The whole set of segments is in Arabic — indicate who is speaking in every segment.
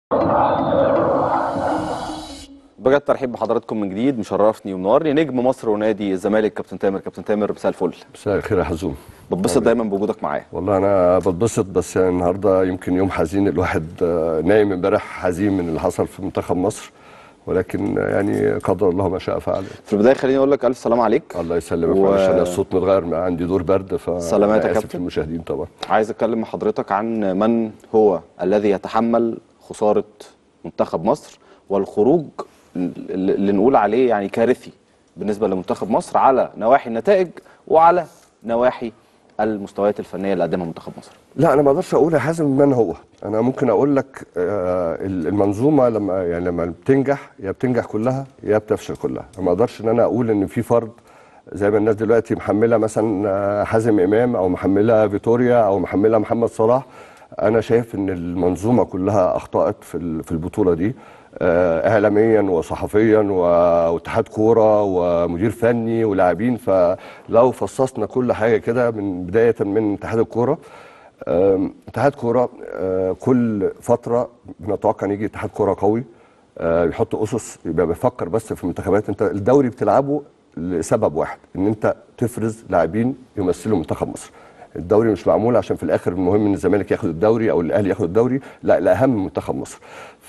Speaker 1: بجد ترحيب بحضراتكم من جديد، مشرفني ومنورني نجم مصر ونادي الزمالك كابتن تامر. كابتن تامر مساء الفل.
Speaker 2: مساء الخير يا حزوم.
Speaker 1: بتبسط دايما بوجودك معايا.
Speaker 2: والله انا بتبسط، بس يعني النهارده يمكن يوم حزين. الواحد نايم امبارح حزين من اللي حصل في منتخب مصر، ولكن يعني قدر الله ما شاء فعل.
Speaker 1: في البدايه خليني اقول لك الف سلام عليك.
Speaker 2: الله يسلمك. معلش انا الصوت متغير، عندي دور برد،
Speaker 1: سلامات يا
Speaker 2: اسف
Speaker 1: كابتن.
Speaker 2: للمشاهدين طبعا.
Speaker 1: عايز اتكلم مع حضرتك عن من هو الذي يتحمل خساره منتخب مصر والخروج اللي نقول عليه يعني كارثي بالنسبه لمنتخب مصر على نواحي النتائج وعلى نواحي المستويات الفنيه اللي قدمها منتخب مصر.
Speaker 2: لا انا ما اقدرش اقول يا حازم من هو. انا ممكن اقول لك المنظومه لما بتنجح، يا بتنجح كلها يا بتفشل كلها. ما اقدرش ان انا اقول ان في فرد زي ما الناس دلوقتي محمله مثلا حازم امام او محمله فيتوريا او محمله محمد صلاح. انا شايف ان المنظومه كلها اخطات في البطوله دي، اعلاميا وصحفيا واتحاد كوره ومدير فني ولاعبين. فلو فصصنا كل حاجه كده من بدايه من اتحاد الكوره، اتحاد كوره كل فتره بنتوقع ان يجي اتحاد كوره قوي، يحط اسس، يبقى بيفكر بس في المنتخبات. انت الدوري بتلعبه لسبب واحد، ان انت تفرز لاعبين يمثلوا منتخب مصر. الدوري مش معمول عشان في الاخر المهم ان الزمالك ياخد الدوري او الاهلي ياخد الدوري، لا، الاهم منتخب مصر.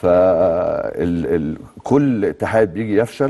Speaker 2: كل اتحاد بيجي يفشل،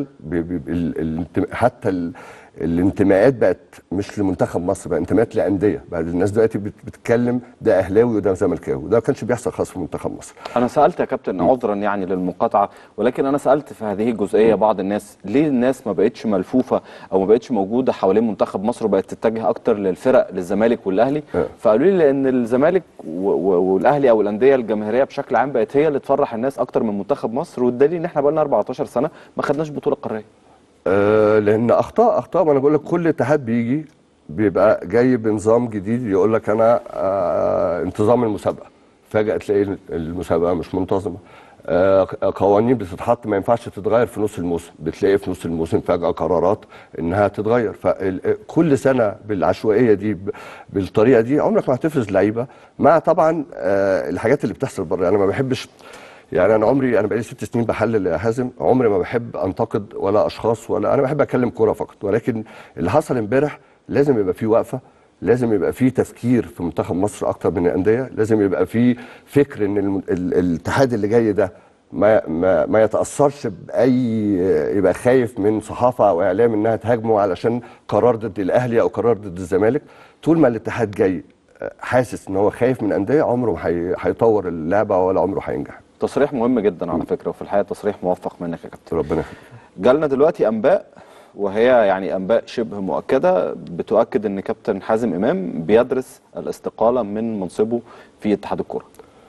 Speaker 2: حتى الانتماءات بقت مش لمنتخب مصر، بقى انتماءات لانديه. بعد الناس دلوقتي بتتكلم ده اهلاوي وده زملكاوي، وده ما كانش بيحصل خالص في منتخب مصر.
Speaker 1: انا سالت يا كابتن عذرا يعني للمقاطعه، ولكن انا سالت في هذه الجزئيه بعض الناس ليه الناس ما بقتش ملفوفه او ما بقتش موجوده حوالين منتخب مصر وبقت تتجه اكتر للفرق، للزمالك والاهلي. فقالوا لي لان الزمالك والاهلي او الانديه الجماهيريه بشكل عام بقت هي اللي تفرح الناس اكتر من منتخب مصر، والدليل ان احنا بقى لنا 14 سنه ما خدناش بطوله قاريه.
Speaker 2: لان اخطاء. ما انا بقول لك كل اتحاد بيجي بيبقى جاي بنظام جديد، يقول لك انا انتظام المسابقه، فجاه تلاقي المسابقه مش منتظمه. قوانين بتتحط ما ينفعش تتغير في نص الموسم، بتلاقي في نص الموسم فجاه قرارات انها تتغير. فكل سنه بالعشوائيه دي بالطريقه دي عمرك ما هتفرز لعيبه. مع طبعا الحاجات اللي بتحصل بره. انا ما بحبش، يعني انا بقالي 6 سنين بحلل يا حازم، عمري ما بحب انتقد ولا اشخاص، ولا انا بحب اتكلم كوره فقط. ولكن اللي حصل امبارح لازم يبقى فيه وقفه، لازم يبقى فيه تفكير في منتخب مصر اكتر من الانديه، لازم يبقى فيه فكر ان الاتحاد اللي جاي ده ما يتاثرش باي، يبقى خايف من صحافه او اعلام انها تهاجمه علشان قرار ضد الاهلي او قرار ضد الزمالك. طول ما الاتحاد جاي حاسس ان هو خايف من انديه، عمره ما هيطور اللعبه ولا عمره هينجح.
Speaker 1: تصريح مهم جدا على فكره، وفي الحقيقه تصريح موفق منك يا كابتن.
Speaker 2: ربنا يخليك.
Speaker 1: جالنا دلوقتي انباء، وهي يعني انباء شبه مؤكده، بتؤكد ان كابتن حازم امام بيدرس الاستقاله من منصبه في اتحاد الكوره.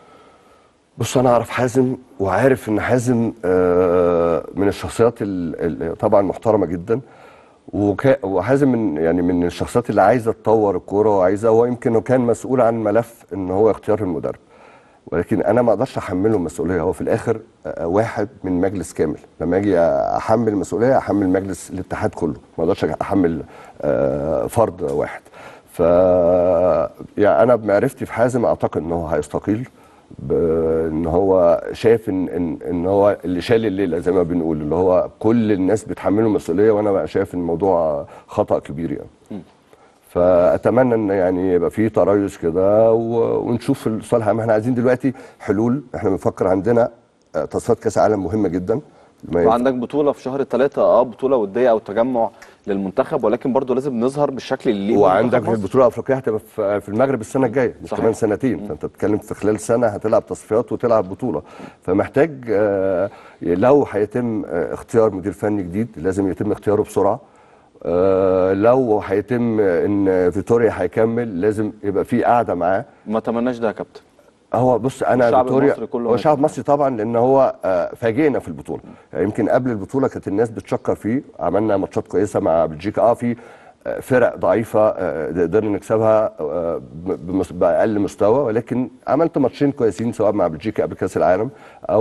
Speaker 2: بص انا اعرف حازم، وعارف ان حازم من الشخصيات طبعا محترمه جدا، وحازم من الشخصيات اللي عايزه تطور الكوره، وعايزه، هو يمكن كان مسؤول عن ملف ان هو اختيار المدرب، ولكن انا ما اقدرش احمله المسؤوليه. هو في الاخر واحد من مجلس كامل، لما اجي احمل المسؤوليه احمل مجلس الاتحاد كله، ما اقدرش احمل فرد واحد. ف يعني انا بمعرفتي في حازم اعتقد ان هو هيستقيل، ان هو شايف ان هو اللي شال الليله زي ما بنقول، اللي هو كل الناس بتحمله مسؤوليه، وانا بقى شايف ان الموضوع خطا كبير يعني. فاتمنى ان يعني يبقى في تريث كده ونشوف الصالح. احنا عايزين دلوقتي حلول. احنا بنفكر، عندنا تصفيات كاس عالم مهمه جدا،
Speaker 1: وعندك بطوله في شهر 3، بطوله وديه او تجمع للمنتخب، ولكن برضه لازم نظهر بالشكل اللي يليق
Speaker 2: وعندك البطوله الافريقيه هتبقى في المغرب السنه الجايه، مش
Speaker 1: صحيح.
Speaker 2: كمان سنتين. فانت بتتكلم في خلال سنه هتلعب تصفيات وتلعب بطوله. فمحتاج لو هيتم اختيار مدير فني جديد لازم يتم اختياره بسرعه. لو هيتم ان فيتوريا هيكمل لازم يبقى في قاعده معاه.
Speaker 1: ما اتمناش ده يا كابتن.
Speaker 2: هو بص، انا فيتوريا هو شعب مصري طبعا، لان هو فاجئنا في البطوله. يعني يمكن قبل البطوله كانت الناس بتشكر فيه، عملنا ماتشات كويسه مع بلجيكا، في فرق ضعيفه قدرنا نكسبها باقل مستوى، ولكن عملت ماتشين كويسين سواء مع بلجيكا قبل كاس العالم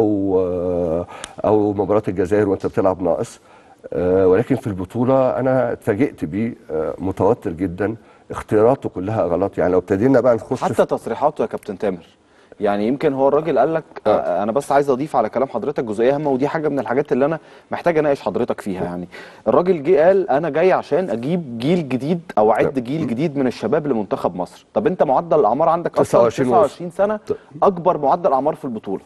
Speaker 2: او مباراه الجزائر وانت بتلعب ناقص. ولكن في البطوله انا اتفاجئت بيه، متوتر جدا، اختياراته كلها غلط. يعني لو ابتدينا بقى نخش
Speaker 1: حتى تصريحاته يا كابتن تامر، يعني يمكن هو الراجل قال لك انا بس عايز اضيف على كلام حضرتك جزئيه هامه، ودي حاجه من الحاجات اللي انا محتاج اناقش حضرتك فيها. يعني الراجل جه قال انا جاي عشان اجيب جيل جديد او اعد جيل جديد من الشباب لمنتخب مصر. طب انت معدل الاعمار عندك اصلا 29 سنه، اكبر معدل اعمار في البطوله.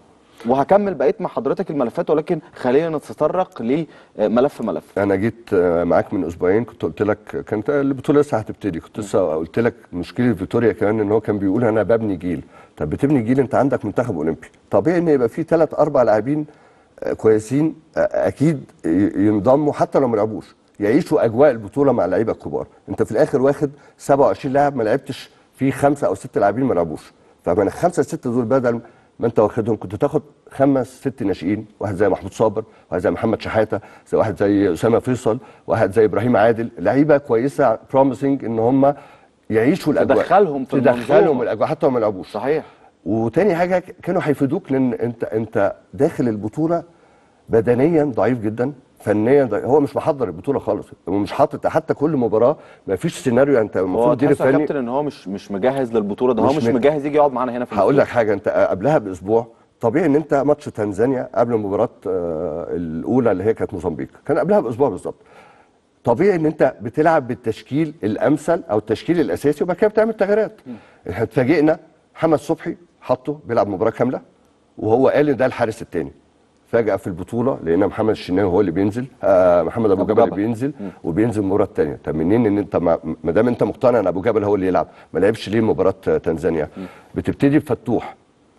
Speaker 1: وهكمل بقيت مع حضرتك الملفات، ولكن خلينا نتطرق لملف ملف.
Speaker 2: انا جيت معاك من اسبوعين، كنت قلت لك كانت البطوله لسه هتبتدي، كنت لسه قلت لك مشكله فيتوريا كمان ان هو كان بيقول انا ببني جيل. طب بتبني جيل، انت عندك منتخب اولمبي، طبيعي ان يبقى فيه 3 4 لاعبين كويسين اكيد ينضموا حتى لو ما لعبوش، يعيشوا اجواء البطوله مع اللعيبه الكبار. انت في الاخر واخد 27 لاعب ما لعبتش، في 5 أو 6 لاعبين ما لعبوش، فمن ال5 6 دول بدل ما انت واخدهم كنت تاخد 5 6 ناشئين، واحد زي محمود صابر، واحد زي محمد شحاته، واحد زي اسامه فيصل، واحد زي ابراهيم عادل، لعيبه كويسه بروميسنج ان هم يعيشوا الاجواء،
Speaker 1: تدخلهم
Speaker 2: الاجواء حتى لو ما لعبوش.
Speaker 1: صحيح.
Speaker 2: وتاني حاجه كانوا هيفيدوك، لان انت داخل البطوله بدنيا ضعيف جدا، فنيا ضعيف. هو مش محضر البطوله خالص، هو مش حاطط حتى كل مباراه، ما فيش سيناريو. انت المفروض
Speaker 1: مدير الفني يا كابتن ان هو مش مجهز للبطوله، ده هو مش مجهز يجي يقعد معانا هنا في البطوله.
Speaker 2: هقول لك حاجه، انت قبلها باسبوع طبيعي ان انت ماتش تنزانيا قبل المباراه الاولى اللي هي كانت موزمبيق، كان قبلها باسبوع بالظبط. طبيعي ان انت بتلعب بالتشكيل الامثل او التشكيل الاساسي، وبعد كده بتعمل تغييرات. احنا اتفاجئنا محمد صبحي حطه بيلعب مباراه كامله، وهو قال ان ده الحارس الثاني. فجاه في البطوله لقينا محمد الشناوي هو اللي بينزل، محمد ابو جبل اللي بينزل، وبينزل المباراه الثانيه. طب منين ان انت ما دام انت مقتنع ان ابو جبل هو اللي يلعب، ما لعبش ليه مباراه تنزانيا؟ بتبتدي بفتوح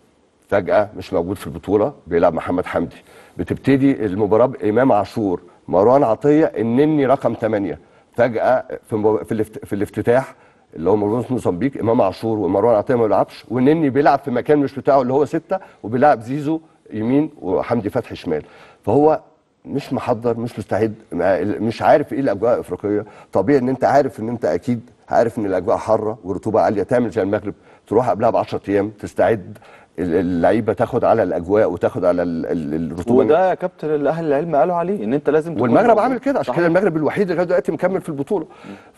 Speaker 2: فجاه مش موجود في البطوله، بيلعب محمد حمدي. بتبتدي المباراه بامام عاشور، مروان عطيه، النني رقم 8. فجاه في الافتتاح اللي هو مباراه موزمبيق، امام عاشور ومروان عطيه ما بيلعبش، والنني بيلعب في مكان مش بتاعه اللي هو 6، وبيلعب زيزو يمين وحمدي فتحي شمال. فهو مش محضر، مش مستعد، مش عارف ايه الاجواء الافريقيه. طبيعي ان انت عارف ان انت اكيد عارف ان الاجواء حاره ورطوبه عاليه، تعمل زي المغرب تروح قبلها ب 10 ايام تستعد، اللعيبه تاخد على الاجواء وتاخد على الرطوبه.
Speaker 1: وده يا كابتن اللي اهل العلم قالوا عليه ان انت لازم تكون
Speaker 2: والمغرب عامل كده، عشان كده المغرب الوحيد لغايه دلوقتي مكمل في البطوله.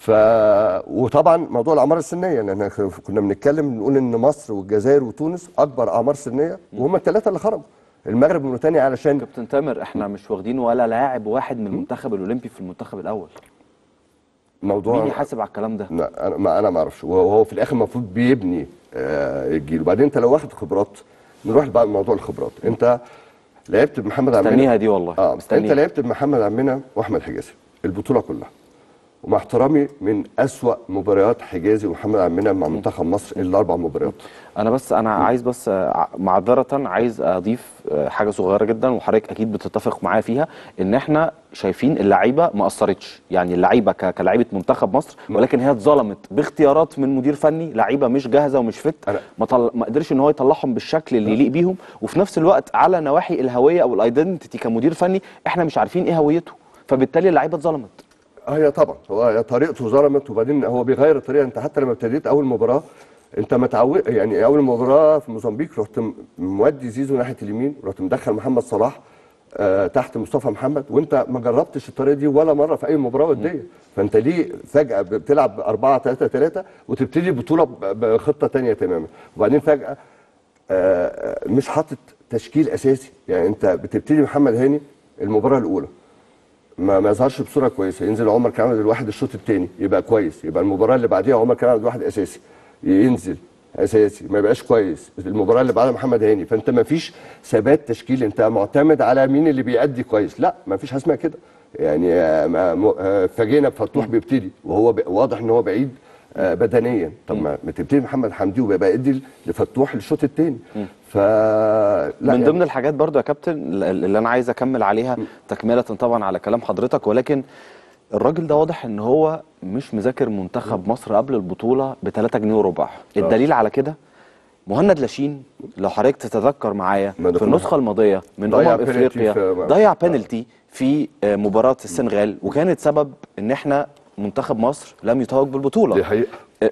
Speaker 2: وطبعا موضوع الاعمار السنيه، لان كنا بنتكلم نقول ان مصر والجزائر وتونس اكبر اعمار سنيه، وهم الثلاثه اللي خرجوا. المغرب وموريتانيا علشان
Speaker 1: كابتن تامر احنا مش واخدين ولا لاعب واحد من المنتخب الاولمبي في المنتخب الاول.
Speaker 2: موضوع
Speaker 1: مين يحاسب على الكلام ده؟
Speaker 2: لا انا ما اعرفش، وهو في الاخر المفروض بيبني الجيل. وبعدين انت لو واخد خبرات، نروح بقى لموضوع الخبرات. انت لعبت بمحمد عمنا،
Speaker 1: مستنيها دي والله.
Speaker 2: مستنيها. انت لعبت بمحمد عمنا واحمد حجازي البطوله كلها، ومع احترامي من أسوأ مباريات حجازي ومحمد عمنا مع منتخب مصر ال4 مباريات.
Speaker 1: انا عايز بس معذره عايز اضيف حاجه صغيره جدا، وحضرتك اكيد بتتفق معايا فيها، ان احنا شايفين اللعيبه ما اثرتش. يعني اللعيبه كلاعيبه منتخب مصر، ولكن هي اتظلمت باختيارات من مدير فني، لعيبه مش جاهزه ومش فت، ما قدرش ان هو يطلعهم بالشكل اللي يليق بيهم. وفي نفس الوقت على نواحي الهويه او الايدنتيتي كمدير فني احنا مش عارفين ايه هويته، فبالتالي اللعيبه اتظلمت.
Speaker 2: هي طبعا هو طريقته ظلمت، وبعدين هو بيغير الطريقه. انت حتى لما ابتديت اول مباراه انت متعود، يعني اول مباراه في موزمبيق رحت مودي زيزو ناحيه اليمين، ورحت مدخل محمد صلاح تحت مصطفى محمد، وانت ما جربتش الطريقه دي ولا مره في اي مباراه وديه. فانت ليه فجاه بتلعب 4-3-3 وتبتدي بطوله بخطه ثانيه تماما؟ وبعدين فجاه مش حاطط تشكيل اساسي. يعني انت بتبتدي محمد هاني المباراه الاولى ما يظهرش بصوره كويسه، ينزل عمر كمال الواحد الشوط الثاني يبقى كويس، يبقى المباراه اللي بعديها عمر كمال الواحد اساسي، ينزل اساسي ما يبقاش كويس، المباراه اللي بعدها محمد هاني. فانت ما فيش ثبات تشكيل، انت معتمد على مين اللي بيأدي كويس. لا ما فيش حاجه اسمها كده. يعني فاجئنا بفتوح بيبتدي وهو واضح ان هو بعيد بدنيا. طب ما تبتدي محمد حمدي ويبقى ادي لفتوح الشوط الثاني.
Speaker 1: من ضمن الحاجات برضو يا كابتن اللي انا عايز اكمل عليها تكمله طبعا على كلام حضرتك، ولكن الراجل ده واضح ان هو مش مذاكر منتخب مصر قبل البطوله ب3 جنيه وربع. الدليل على كده مهند لاشين، لو حضرتك تتذكر معايا في النسخه الماضيه من افريقيا ضيع بينالتي في مباراه السنغال، وكانت سبب ان احنا منتخب مصر لم يتوج بالبطوله.
Speaker 2: دي حقيقه.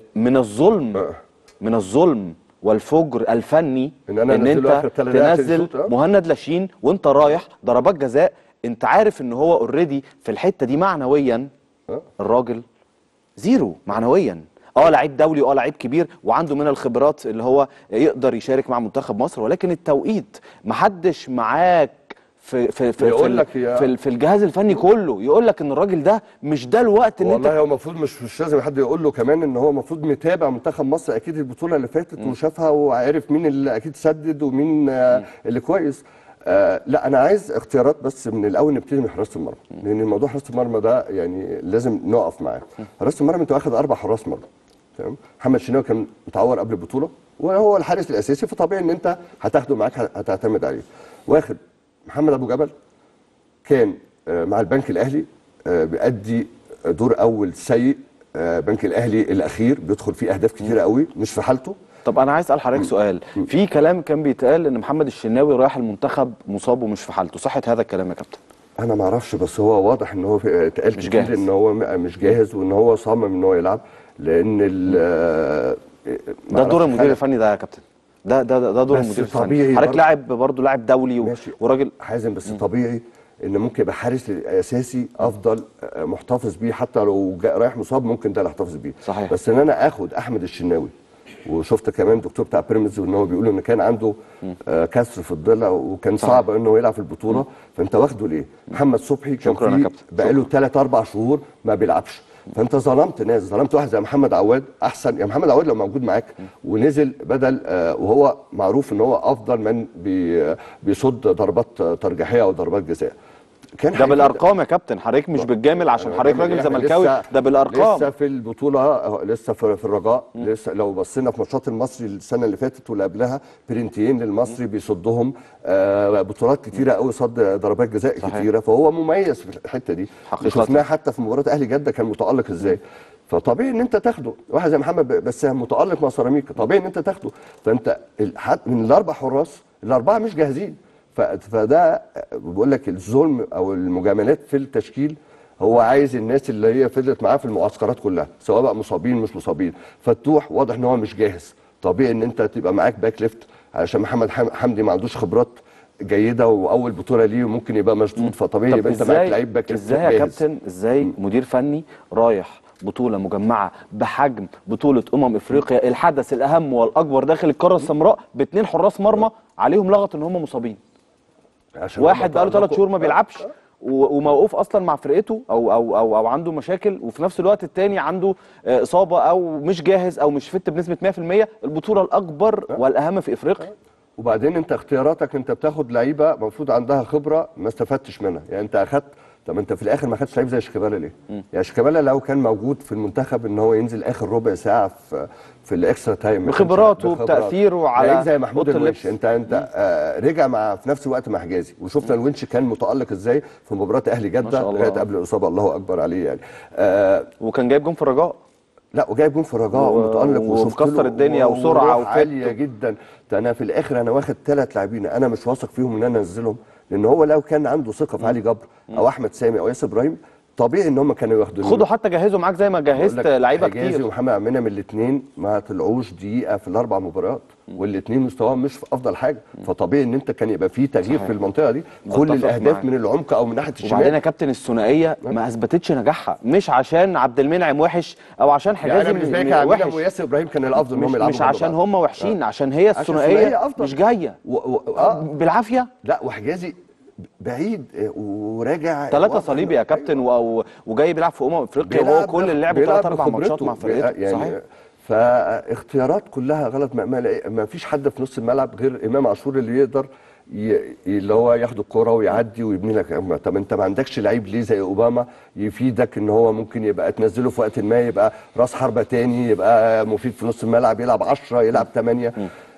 Speaker 1: من الظلم والفجر الفني ان انت تنزل مهند لاشين وانت رايح ضربات جزاء. انت عارف ان هو اوريدي في الحته دي معنويا الراجل زيرو معنويا. لعيب دولي لعيب كبير وعنده من الخبرات اللي هو يقدر يشارك مع منتخب مصر، ولكن التوقيت محدش معاك في الجهاز الفني كله يقول لك ان الراجل ده مش ده الوقت اللي
Speaker 2: والله هو المفروض مش لازم حد يقول له كمان ان هو المفروض متابع منتخب مصر اكيد البطوله اللي فاتت وشافها وعارف مين اللي اكيد سدد ومين اللي كويس. لا انا عايز اختيارات بس من الاول نبتدي من حراسه المرمى، لان الموضوع حراسه المرمى ده يعني لازم نقف معاه. حراسه المرمى انت واخد 4 حراس مرمى تمام. محمد الشناوي كان متعور قبل البطوله وهو الحارس الاساسي، فطبيعي ان انت هتاخده معاك هتعتمد عليه. واخد محمد ابو جبل كان مع البنك الاهلي بيأدي دور اول سيء، بنك الاهلي الاخير بيدخل فيه اهداف كتيره قوي مش في حالته.
Speaker 1: طب انا عايز اسال حضرتك سؤال، في كلام كان بيتقال ان محمد الشناوي رايح المنتخب مصاب ومش في حالته، صحه هذا الكلام يا كابتن؟
Speaker 2: انا ما اعرفش، بس هو واضح ان هو اتقال
Speaker 1: مش
Speaker 2: كتير
Speaker 1: جاهز.
Speaker 2: ان هو مش جاهز وان هو صمم ان هو يلعب، لان
Speaker 1: ده دور المدير الفني ده يا كابتن، ده دور المدير الفني. حضرتك لاعب برضه لاعب دولي وراجل
Speaker 2: حازم، بس طبيعي ان ممكن يبقى حارس الاساسي افضل محتفظ بيه، حتى لو رايح مصاب ممكن ده اللي احتفظ بيه.
Speaker 1: صحيح.
Speaker 2: بس ان انا اخد احمد الشناوي، وشفت كمان الدكتور بتاع بيراميدز ان هو بيقول ان كان عنده كسر في الضلع وكان صعب انه يلعب في البطوله، فانت واخده ليه؟ محمد صبحي كان فيه بقاله 3-4 شهور ما بيلعبش، فانت ظلمت ناس، ظلمت واحد زي محمد عواد. احسن يا محمد عواد لو موجود معاك ونزل بدل وهو معروف ان هو افضل من بيصد ضربات ترجيحيه او ضربات جزاء.
Speaker 1: ده بالارقام يا كابتن، حضرتك مش بتجامل عشان حضرتك راجل زملكاوي، ده بالارقام.
Speaker 2: لسه في البطوله، لسه في الرجاء، لسه لو بصينا في ماتشات المصري السنه اللي فاتت واللي قبلها برنتين للمصري بيصدهم، بطولات كتيره قوي صد ضربات جزاء كتيره، فهو مميز في الحته دي. شفناه حتى في مباراه اهلي جده كان متالق ازاي. فطبيعي ان انت تاخده واحد زي محمد بس متالق مع سيراميكا، طبيعي ان انت تاخده. فانت من الاربع حراس الاربعه مش جاهزين، فده بقول لك الظلم او المجاملات في التشكيل. هو عايز الناس اللي هي فضلت معاه في المعسكرات كلها سواء بقى مصابين مش مصابين. فتوح واضح ان هو مش جاهز، طبيعي ان انت تبقى معاك باك ليفت علشان محمد حمدي ما عندوش خبرات جيده واول بطوله ليه وممكن يبقى مشدود، فطبيعي يبقى انت معاك لعيب باك ليفت
Speaker 1: ازاي يا كابتن؟ ازاي مدير فني رايح بطوله مجمعه بحجم بطوله افريقيا، الحدث الاهم والاكبر داخل القاره السمراء، باثنين حراس مرمى عليهم لغط ان هم مصابين؟ واحد بقاله 3 شهور ما بيلعبش وموقوف اصلا مع فرقته او عنده مشاكل، وفي نفس الوقت الثاني عنده اصابه او مش جاهز او مش فت بنسبه 100%، البطوله الاكبر والاهم في افريقيا.
Speaker 2: وبعدين انت اختياراتك انت بتاخد لعيبه المفروض عندها خبره ما استفدتش منها، يعني انت اخدت، طب انت في الاخر ما خدتش لعيب زي شيكابالا ليه؟ يعني شيكابالا لو كان موجود في المنتخب ان هو ينزل اخر ربع ساعه في الاكسترا تايم
Speaker 1: بخبراته وبتاثيره على
Speaker 2: لعيب زي محمود الونش، انت رجع مع في نفس الوقت مع حجازي، وشفنا الونش كان متالق ازاي في مباراه اهلي جده لغايه قبل الاصابه، الله اكبر عليه يعني.
Speaker 1: وكان جايب جون في الرجاء،
Speaker 2: لا وجايب جون في الرجاء ومتالق
Speaker 1: ومكسر الدنيا وسرعه
Speaker 2: عاليه جدا. انا في الاخر انا واخد 3 لاعبين انا مش واثق فيهم ان انا انزلهم، لان هو لو كان عنده ثقه في علي جبر او احمد سامي او ياسر ابراهيم طبيعي ان هم كانوا ياخدوا.
Speaker 1: خدوا حتى جهزوا معاك زي ما جهزت لعيبه كتير.
Speaker 2: حجازي ومحمد عبد من الاثنين ما طلعوش دقيقه في ال4 مباريات، والاثنين مستواهم مش في افضل حاجه، فطبيعي ان انت كان يبقى في تغيير في المنطقه دي. كل الاهداف من العمق او من ناحيه الشمال.
Speaker 1: وبعدين يا كابتن الثنائيه ما اثبتتش نجاحها، مش عشان عبد المنعم وحش او عشان حجازي
Speaker 2: يعني وحش، وياسر ابراهيم كان الافضل ان هم يلعبوا،
Speaker 1: مش عشان هم وحشين، عشان هي الثنائيه مش جايه بالعافيه.
Speaker 2: لا وحجازي بعيد وراجع
Speaker 1: 3 صليبي يا كابتن وجاي بيلعب في افريقيا وهو كل اللي لعبه 3-4 ماتشات مع فرقته يعني. صحيح.
Speaker 2: فاختيارات كلها غلط، ما فيش حد في نص الملعب غير امام عاشور اللي يقدر اللي هو ياخد الكرة ويعدي ويبني لك. طب انت ما عندكش لعيب ليه زي اوباما يفيدك ان هو ممكن يبقى تنزله في وقت ما يبقى راس حربة تاني، يبقى مفيد في نص الملعب، يلعب 10 يلعب 8.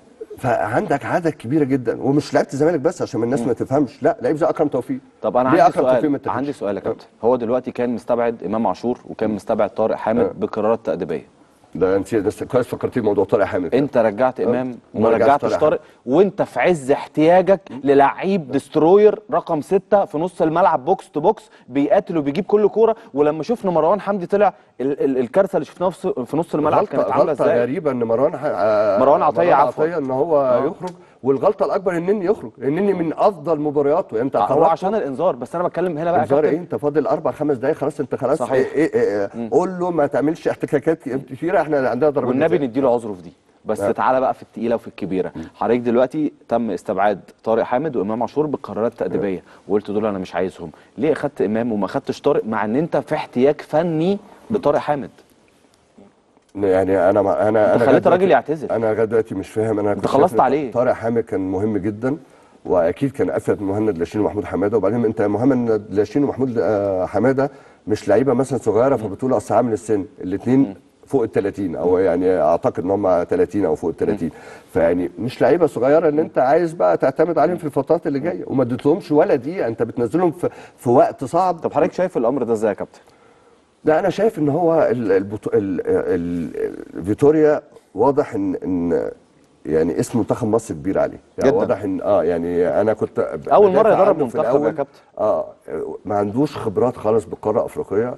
Speaker 2: فعندك عدد كبيره جدا، ومش لعيبه الزمالك بس عشان الناس ما تفهمش، لا لعيب زي اكرم توفيق.
Speaker 1: طب انا عندي سؤال يا كابتن، هو دلوقتي كان مستبعد امام عاشور وكان مستبعد طارق حامد بقرارات تأديبيه.
Speaker 2: ده انت كويس فكرتي موضوع طارق حامد.
Speaker 1: انت رجعت امام وما رجعتش طارق، وانت في عز احتياجك للعيب دستروير رقم 6 في نص الملعب، بوكس تو بوكس، بيقاتل وبيجيب كل كوره. ولما شفنا مروان حمدي طلع الكارثه اللي شفناها في نص الملعب كانت عامله ازاي؟
Speaker 2: غريبه ان مروان
Speaker 1: عطيه
Speaker 2: ان هو يخرج، والغلطه الاكبر النني يخرج، النني من افضل مبارياته. انت
Speaker 1: هو عشان الانذار، بس انا بتكلم هنا بقى
Speaker 2: انذار ايه؟ انت فاضل 4-5 دقايق خلاص، انت خلاص
Speaker 1: صحيح.
Speaker 2: قول له ما تعملش احتكاكات كتيره، احنا عندنا ضربه
Speaker 1: والنبي نديله عذره في دي. بس تعالى بقى في التقيله وفي الكبيره. حضرتك دلوقتي تم استبعاد طارق حامد وامام عاشور بقرارات تاديبيه، وقلت دول انا مش عايزهم. ليه اخدت امام وما اخدتش طارق، مع ان انت في احتياج فني لطارق حامد؟
Speaker 2: يعني انا
Speaker 1: خليت الراجل يعتذر.
Speaker 2: انا لغايه دلوقتي مش فاهم. انا
Speaker 1: انت خلصت عليه.
Speaker 2: طارق حامد كان مهم جدا، واكيد كان افيد من مهند لاشين ومحمود حماده. وبعدين انت مهند لاشين ومحمود حماده مش لعيبه مثلا صغيره في بطوله اصل عامل السن، الاثنين فوق ال 30 او يعني اعتقد ان هم 30 او فوق ال 30. فيعني مش لعيبه صغيره ان انت عايز بقى تعتمد عليهم في الفترات اللي جايه، وما اديتهمش ولا دقيقه. انت بتنزلهم في وقت صعب.
Speaker 1: طب حضرتك شايف الامر ده ازاي يا كابتن؟
Speaker 2: لا انا شايف ان هو فيتوريا واضح ان يعني اسم منتخب مصر كبير عليه، يعني
Speaker 1: جدا.
Speaker 2: واضح ان يعني انا كنت
Speaker 1: اول مره يدرب منتخب يا كابتن.
Speaker 2: ما عندوش خبرات خالص بالقاره الافريقيه.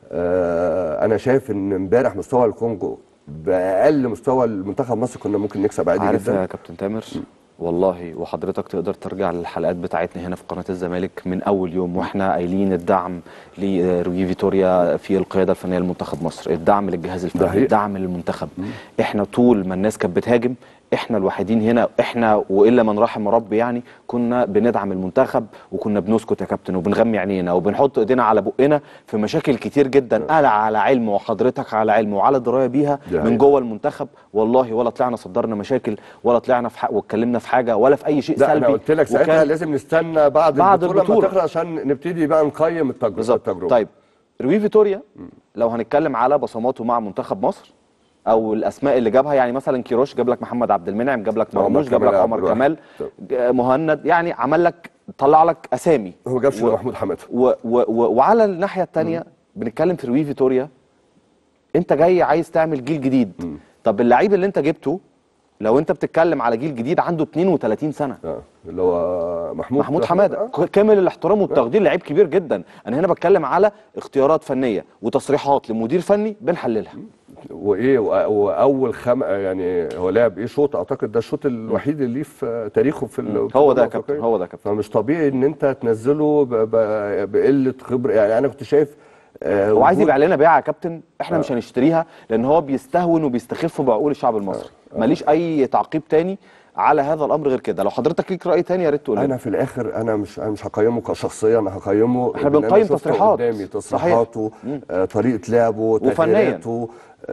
Speaker 2: انا شايف ان امبارح مستوى الكونجو باقل مستوى المنتخب مصر كنا ممكن نكسب عادي
Speaker 1: عارف
Speaker 2: جدا.
Speaker 1: يا كابتن تامر، والله وحضرتك تقدر ترجع للحلقات بتاعتنا هنا في قناه الزمالك من اول يوم واحنا قايلين الدعم لروي فيتوريا في القياده الفنيه لمنتخب مصر، الدعم للجهاز الفني، الدعم للمنتخب. احنا طول ما الناس كانت بتهاجم احنا الوحيدين هنا، احنا والا من رحم ربي يعني، كنا بندعم المنتخب وكنا بنسكت يا كابتن وبنغمي عينينا وبنحط ايدينا على بقنا في مشاكل كتير جدا. انا على علم وحضرتك على علم وعلى درايه بيها من جوه المنتخب والله، ولا طلعنا صدرنا مشاكل ولا طلعنا في حق واتكلمنا في حاجه ولا في اي شيء سلبي.
Speaker 2: انا قلت لك ساعتها لازم نستنى بعد البطوله ما تخلص عشان نبتدي بقى نقيم التجربه.
Speaker 1: طيب روي فيتوريا لو هنتكلم على بصماته مع منتخب مصر او الاسماء اللي جابها، يعني مثلا كيروش جاب لك محمد عبد المنعم، جاب لك مرموش، جاب لك عمر كمال، مهند، يعني عمل لك طلع لك اسامي.
Speaker 2: هو ما جابش محمود حماده.
Speaker 1: وعلى الناحيه الثانيه بنتكلم في روي فيتوريا، انت جاي عايز تعمل جيل جديد. طب اللعيب اللي انت جبته لو انت بتتكلم على جيل جديد عنده 32 سنه
Speaker 2: اللي هو محمود
Speaker 1: حماده كامل الاحترام والتقدير، لعيب كبير جدا. انا هنا بتكلم على اختيارات فنيه وتصريحات لمدير فني بنحللها.
Speaker 2: وايه واول يعني هو لعب ايه شوط، اعتقد ده الشوط الوحيد اللي ليه في تاريخه في
Speaker 1: هو ده يا كابتن، هو ده يا كابتن.
Speaker 2: فمش طبيعي ان انت تنزله بقله خبره. يعني انا كنت شايف
Speaker 1: هو عايز يبيع لنا بيعه يا كابتن، احنا مش هنشتريها لان هو بيستهون وبيستخف بعقول الشعب المصري. ماليش اي تعقيب تاني على هذا الامر غير كده. لو حضرتك ليك راي تاني يا ريت تقول لنا.
Speaker 2: انا في الاخر انا مش هقيمه كشخصيه، انا هقيمه
Speaker 1: احنا بنقيم تصريحات
Speaker 2: قدامي، تصريحاته، طريقه لعبه، تغييراته،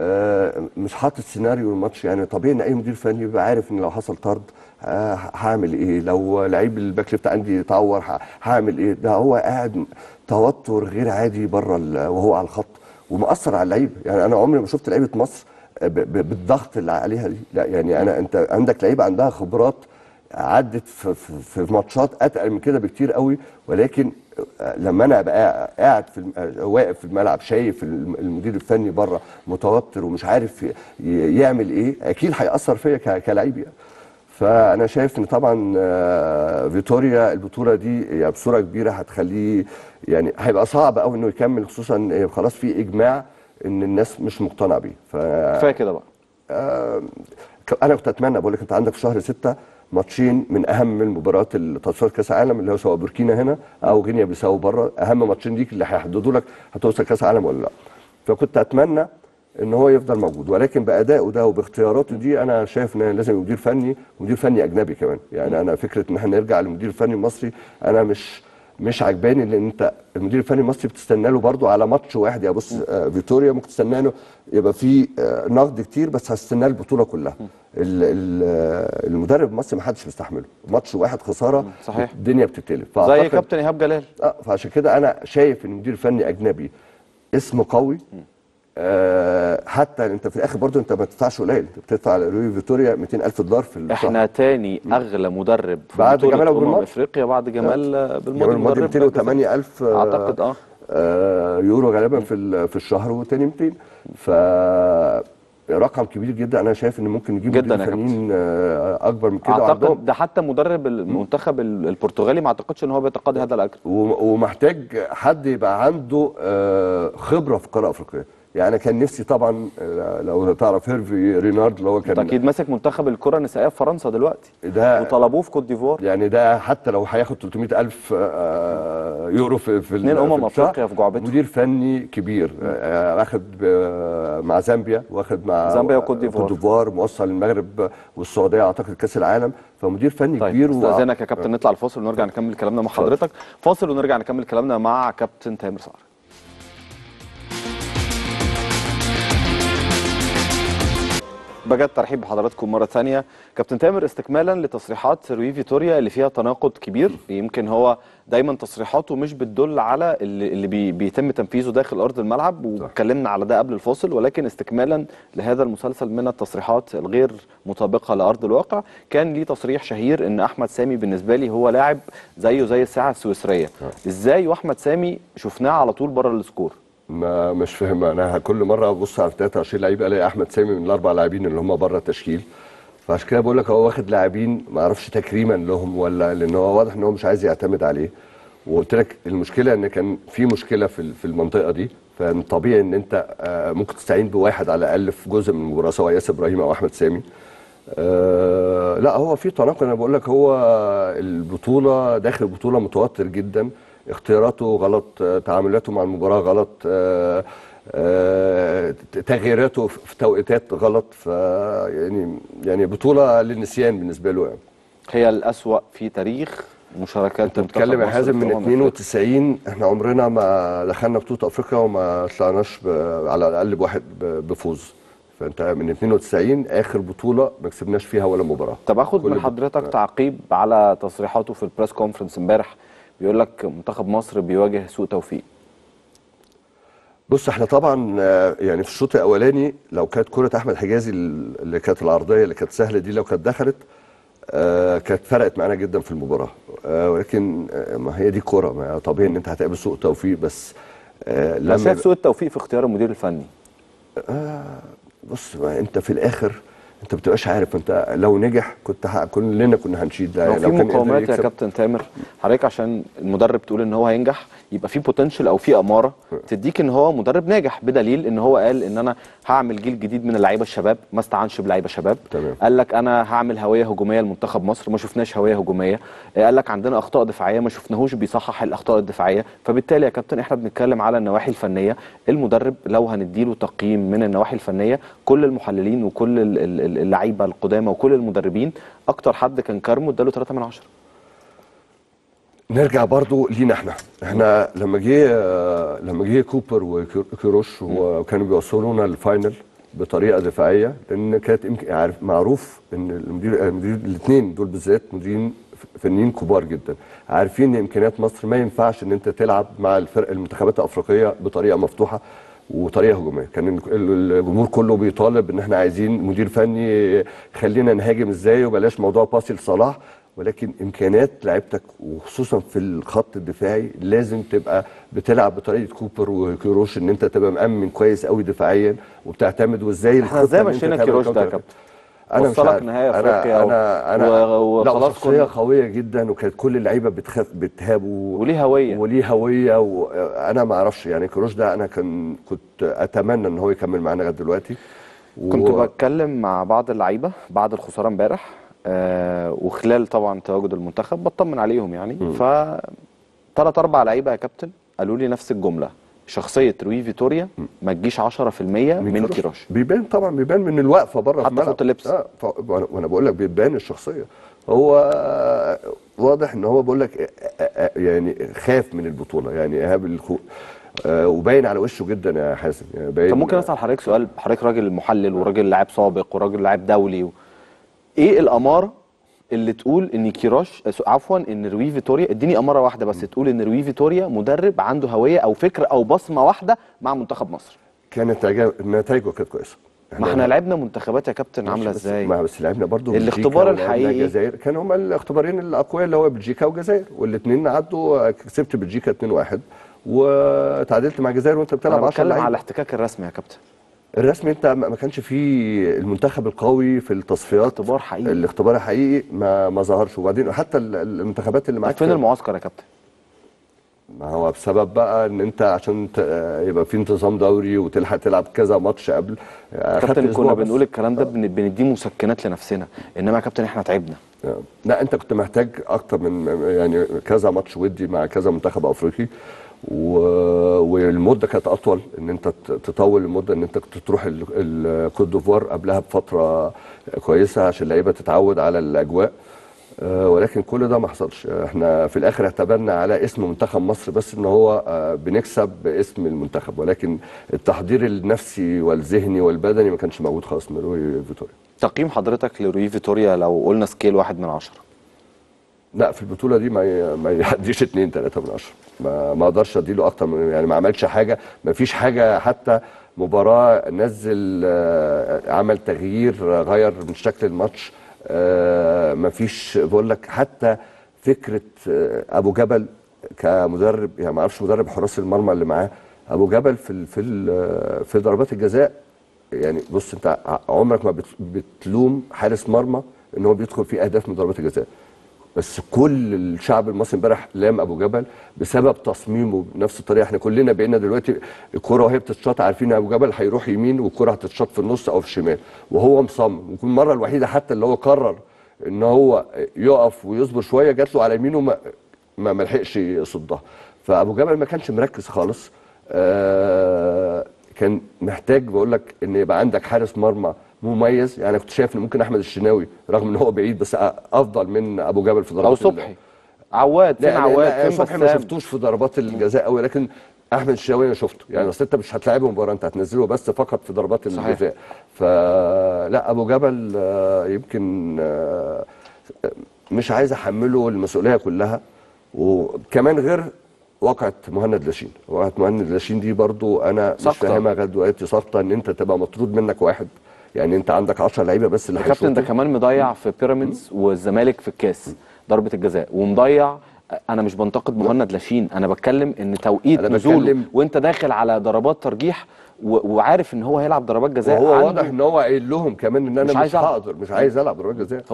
Speaker 2: مش حاطط سيناريو الماتش. يعني طبيعي ان اي مدير فني بيبقى عارف ان لو حصل طرد هعمل ايه، لو لعيب الباك ليفت عندي اتعور هعمل ايه. ده هو قاعد توتر غير عادي بره وهو على الخط ومأثر على اللعيبه. يعني انا عمري ما شفت لعيبه مصر بالضغط اللي عليها دي. لا يعني انت عندك لعيبه عندها خبرات عدت في ماتشات اتقل من كده بكتير قوي، ولكن لما انا ابقى قاعد واقف في الملعب شايف المدير الفني بره متوتر ومش عارف يعمل ايه، اكيد هيأثر فيا كلاعب يعني. فانا شايف ان طبعا فيتوريا البطوله دي يعني بصوره كبيره هتخليه، يعني هيبقى صعب قوي انه يكمل، خصوصا خلاص في اجماع ان الناس مش مقتنعه بيه.
Speaker 1: كفايه كده بقى.
Speaker 2: انا كنت اتمنى، بقول لك انت عندك في شهر 6 ماتشين من اهم المباريات تصفيات كاس العالم، اللي هو سواء بوركينا هنا او غينيا بيساو بره، اهم ماتشين ليك اللي هيحددوا لك هتوصل كاس العالم ولا لا. فكنت اتمنى ان هو يفضل موجود، ولكن بادائه ده وباختياراته دي انا شايف ان لازم مدير فني، مدير فني اجنبي كمان. يعني انا فكره ان احنا نرجع للمدير الفني المصري انا مش عجباني، لان انت المدير الفني المصري بتستنى له برضه على ماتش واحد. يا بص فيتوريا ممكن تستنى له يبقى في نقد كتير، بس هستناه البطوله كلها. المدرب المصري ما حدش بيستحمله، ماتش واحد خساره
Speaker 1: صحيح
Speaker 2: الدنيا بتتقلب.
Speaker 1: زي كابتن ايهاب جلال.
Speaker 2: فعشان كده انا شايف ان مدير فني اجنبي اسمه قوي. حتى انت في الاخر برضه انت ما بتدفعش قليل، انت بتدفع لروي فيتوريا $200,000 في الشهر.
Speaker 1: احنا تاني اغلى مدرب في
Speaker 2: بعد جمال ابو
Speaker 1: افريقيا بعد جمال بالماضي.
Speaker 2: مدرب 208,000
Speaker 1: اعتقد
Speaker 2: يورو غالبا في الشهر، وتاني 200. ف رقم كبير جدا. انا شايف ان ممكن نجيب مدربين فنيين اكبر من كده.
Speaker 1: اعتقد ده حتى مدرب المنتخب البرتغالي ما اعتقدش ان هو بيتقاضى هذا الاجر،
Speaker 2: ومحتاج حد يبقى عنده خبره في القاره الافريقيه. يعني انا كان نفسي طبعا لو تعرف هيرفي رينارد اللي هو كان
Speaker 1: اكيد ماسك منتخب الكره النسائيه في فرنسا دلوقتي،
Speaker 2: ده
Speaker 1: وطلبوه في كوت ديفوار.
Speaker 2: يعني ده حتى لو هياخد 300,000 يورو في
Speaker 1: 2 افريقيا في جعبته.
Speaker 2: مدير فني كبير، واخد مع زامبيا، واخد مع
Speaker 1: زامبيا وكوت
Speaker 2: كوت ديفوار، موصل المغرب والسعوديه اعتقد كاس العالم، فمدير فني
Speaker 1: طيب
Speaker 2: كبير.
Speaker 1: استاذنك يا كابتن نطلع الفاصل ونرجع نكمل كلامنا مع حضرتك. فاصل ونرجع نكمل كلامنا مع كابتن تامر صقر. بجد ترحيب بحضراتكم مرة ثانية. كابتن تامر، استكمالا لتصريحات روي فيتوريا اللي فيها تناقض كبير، يمكن هو دايما تصريحاته مش بتدل على اللي بيتم تنفيذه داخل أرض الملعب، واتكلمنا على ده قبل الفاصل، ولكن استكمالا لهذا المسلسل من التصريحات الغير مطابقة لأرض الواقع، كان ليه تصريح شهير إن أحمد سامي بالنسبة لي هو لاعب زيه زي الساعة السويسرية. إزاي وأحمد سامي شفناه على طول بره السكور؟
Speaker 2: مش فاهم، انا كل مره ابص على 23 لعيب الاقي احمد سامي من الاربع لاعبين اللي هم بره التشكيل، فعشان كده بقول لك هو واخد لاعبين ما اعرفش تكريما لهم ولا لان هو واضح ان هو مش عايز يعتمد عليه. وقلت لك المشكله ان كان في مشكله في المنطقه دي، فطبيعي ان انت ممكن تستعين بواحد على الاقل في جزء من المباراه سواء ياسر ابراهيم او احمد سامي. لا هو في تناقض، انا بقول لك هو البطوله داخل البطوله متوتر جدا، اختياراته غلط، تعاملاته مع المباراه غلط، تغييراته في توقيتات غلط، يعني بطوله للنسيان بالنسبه له يعني.
Speaker 1: هي الأسوأ في تاريخ مشاركات
Speaker 2: انت بتتكلم يا حازم من 92 احنا عمرنا ما دخلنا بطوله افريقيا وما طلعناش على الاقل بواحد بفوز، فانت من 92 اخر بطوله ما كسبناش فيها ولا مباراه.
Speaker 1: طب اخد من حضرتك تعقيب على تصريحاته في البريس كونفرنس امبارح، بيقول لك منتخب مصر بيواجه سوء توفيق.
Speaker 2: بص احنا طبعا يعني في الشوط الاولاني لو كانت كره احمد حجازي اللي كانت العرضيه اللي كانت سهله دي لو كانت دخلت كانت فرقت معانا جدا في المباراه، ولكن ما هي دي كوره، طبيعي ان انت هتقابل سوء توفيق، بس
Speaker 1: لما شايف سوء التوفيق في اختيار المدير الفني.
Speaker 2: بص ما انت في الاخر انت ما بتبقاش عارف، انت لو نجح كلنا كنا هنشيد ده.
Speaker 1: لو في مقاومات يا كابتن تامر حضرتك عشان المدرب تقول ان هو هينجح، يبقى في بوتنشال او في اماره تديك ان هو مدرب ناجح، بدليل ان هو قال ان انا هعمل جيل جديد من اللعيبه الشباب، ما استعنش بلعيبه شباب.
Speaker 2: تمام.
Speaker 1: قال لك انا هعمل هويه هجوميه لمنتخب مصر، ما شفناش هويه هجوميه. قال لك عندنا اخطاء دفاعيه، ما شفناهوش بيصحح الاخطاء الدفاعيه. فبالتالي يا كابتن احنا بنتكلم على النواحي الفنيه، المدرب لو هنديله تقييم من النواحي الفنيه، كل المحللين وكل اللعيبه القدامى وكل المدربين اكتر حد كان كارمو اداله 3 من 10.
Speaker 2: نرجع برضو لينا احنا لما جه كوبر وكيروش وكانوا بيوصلونا للفاينل بطريقه دفاعيه، لان كانت عارف معروف ان المدير الاثنين دول بالذات مديرين فنيين كبار جدا، عارفين ان امكانيات مصر ما ينفعش ان انت تلعب مع المنتخبات الافريقيه بطريقه مفتوحه وطريقه هجوميه. كان الجمهور كله بيطالب ان احنا عايزين مدير فني يخلينا نهاجم ازاي وبلاش موضوع باسي لصلاح، ولكن امكانيات لعيبتك وخصوصا في الخط الدفاعي لازم تبقى بتلعب بطريقه كوبر وكيروش، ان انت تبقى مأمن كويس قوي دفاعيا وبتعتمد وازاي
Speaker 1: احنا ازاي مشينا كيروش ده يا كابتن؟
Speaker 2: انا
Speaker 1: وصلك نهائي افريقيا
Speaker 2: لا شخصيه قويه جدا، وكانت كل اللعيبه بتخاف بتهابه وليه هويه وانا ما اعرفش يعني كيروش ده انا كنت اتمنى ان هو يكمل معانا لغايه دلوقتي.
Speaker 1: كنت بتكلم مع بعض اللعيبه بعد الخساره امبارح وخلال طبعا تواجد المنتخب بطمن عليهم يعني، ف 3-4 لعيبه يا كابتن قالوا لي نفس الجمله، شخصيه روي فيتوريا ما تجيش 10% من كيروش.
Speaker 2: بيبان طبعا، بيبان من الوقفه بره في
Speaker 1: حتى في اللبس.
Speaker 2: وانا بقول لك بيبان الشخصيه، هو واضح ان هو بقول لك يعني خاف من البطوله، يعني ايهاب وباين على وشه جدا يا حازم يعني باين.
Speaker 1: طب ممكن اسال حضرتك سؤال؟ حضرتك راجل محلل وراجل لاعب سابق وراجل لاعب دولي ايه الاماره اللي تقول ان كيروش ان روي فيتوريا، اديني اماره واحده بس تقول ان روي فيتوريا مدرب عنده هويه او فكر او بصمه واحده مع منتخب مصر؟
Speaker 2: كانت نتائجه كانت كويسه.
Speaker 1: ما احنا لعبنا منتخبات يا كابتن عامله ازاي؟
Speaker 2: بس لعبنا برضو
Speaker 1: الاختبار الحقيقي
Speaker 2: الجزائر، كانوا هما الاختبارين الاقوياء اللي هو بلجيكا والجزائر، والاثنين عدوا. كسبت بلجيكا 2-1 وتعادلت مع الجزائر وانت بتلعب 10 لعيبه.
Speaker 1: على الاحتكاك الرسمي يا كابتن.
Speaker 2: الرسمي انت ما كانش فيه المنتخب القوي في التصفيات.
Speaker 1: اختبار حقيقي.
Speaker 2: الاختبار الحقيقي ما ظهرش، وبعدين حتى المنتخبات اللي معاك
Speaker 1: فين المعسكر يا كابتن؟
Speaker 2: ما هو بسبب بقى ان انت عشان يبقى في انتظام دوري وتلحق تلعب كذا ماتش قبل.
Speaker 1: كابتن كنا بنقول الكلام ده بنديه مسكنات لنفسنا، انما يا كابتن احنا تعبنا.
Speaker 2: لا انت كنت محتاج اكتر من يعني كذا ماتش ودي مع كذا منتخب افريقي، والمده كانت اطول، ان انت تطول المده، ان انت كنت تروح الكوت ديفوار قبلها بفتره كويسه عشان اللعيبه تتعود على الاجواء. ولكن كل ده ما حصلش. احنا في الاخر اعتمدنا على اسم منتخب مصر بس، ان هو بنكسب باسم المنتخب، ولكن التحضير النفسي والذهني والبدني ما كانش موجود خالص من روي فيتوريا.
Speaker 1: تقييم حضرتك لروي فيتوريا لو قلنا سكيل 1 من 10؟
Speaker 2: لا في البطوله دي ما يعديش 2 3 من 10. ما اقدرش اديله اكتر من، يعني ما عملش حاجه، ما فيش حاجه حتى مباراه نزل عمل تغيير غير من شكل الماتش. ما فيش، بقول لك حتى فكره ابو جبل كمدرب، يعني ما اعرفش مدرب حراس المرمى اللي معاه ابو جبل في ضربات الجزاء. يعني بص انت عمرك ما بتلوم حارس مرمى ان هو بيدخل فيه اهداف من ضربات الجزاء، بس كل الشعب المصري امبارح لام ابو جبل بسبب تصميمه بنفس الطريقه. احنا كلنا بقينا دلوقتي الكره وهي بتتشاط عارفين ابو جبل هيروح يمين والكره هتتشاط في النص او في الشمال، وهو مصمم. وكل المره الوحيده حتى اللي هو قرر ان هو يقف ويصبر شويه جات له على يمينه ما لحقش يصدها. فابو جبل ما كانش مركز خالص. كان محتاج، بقول لك، ان يبقى عندك حارس مرمى مميز. يعني كنت شايف ان ممكن احمد الشناوي رغم ان هو بعيد بس افضل من ابو جبل في ضربات
Speaker 1: او صبحي عواد. فين عواد؟ فين
Speaker 2: صبحي ما شفتوش في ضربات الجزاء قوي، لكن احمد الشناوي انا شفته. يعني اصل انت مش هتلاعبه مباراه، انت هتنزله بس فقط في ضربات الجزاء. فلا ابو جبل يمكن مش عايز احمله المسؤوليه كلها. وكمان غير واقعة مهند لاشين، واقعة مهند لاشين دي برضو انا مش فاهمها لغايه دلوقتي. ساقطه ان انت تبقى مطرود منك واحد، يعني انت عندك 10 لعيبه بس اللي هيشوطوا.
Speaker 1: الكابتن ده كمان مضيع في بيراميدز والزمالك في الكاس ضربه الجزاء ومضيع. انا مش بنتقد مهند لاشين، انا بتكلم ان توقيت نزوله وانت داخل على ضربات ترجيح وعارف ان هو هيلعب ضربات جزاء.
Speaker 2: وهو واضح ان هو قايل لهم كمان ان انا مش هقدر، مش عايز العب ضربات جزاء.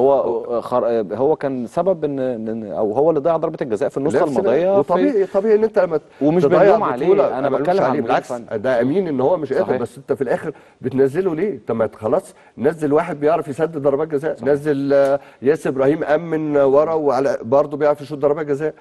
Speaker 1: هو كان سبب ان او هو اللي ضيع ضربه الجزاء في النسخه الماضيه.
Speaker 2: وطبيعي ان انت لما
Speaker 1: ومش بنلوم عليه، انا بتكلم عليه
Speaker 2: بالعكس، ده امين ان هو مش قادر، بس انت في الاخر بتنزله ليه؟ طب ما خلاص نزل واحد بيعرف يسدد ضربات جزاء. نزل ياسر ابراهيم امن ورا وعلى برضه بيعرف يشوط ضربات جزاء.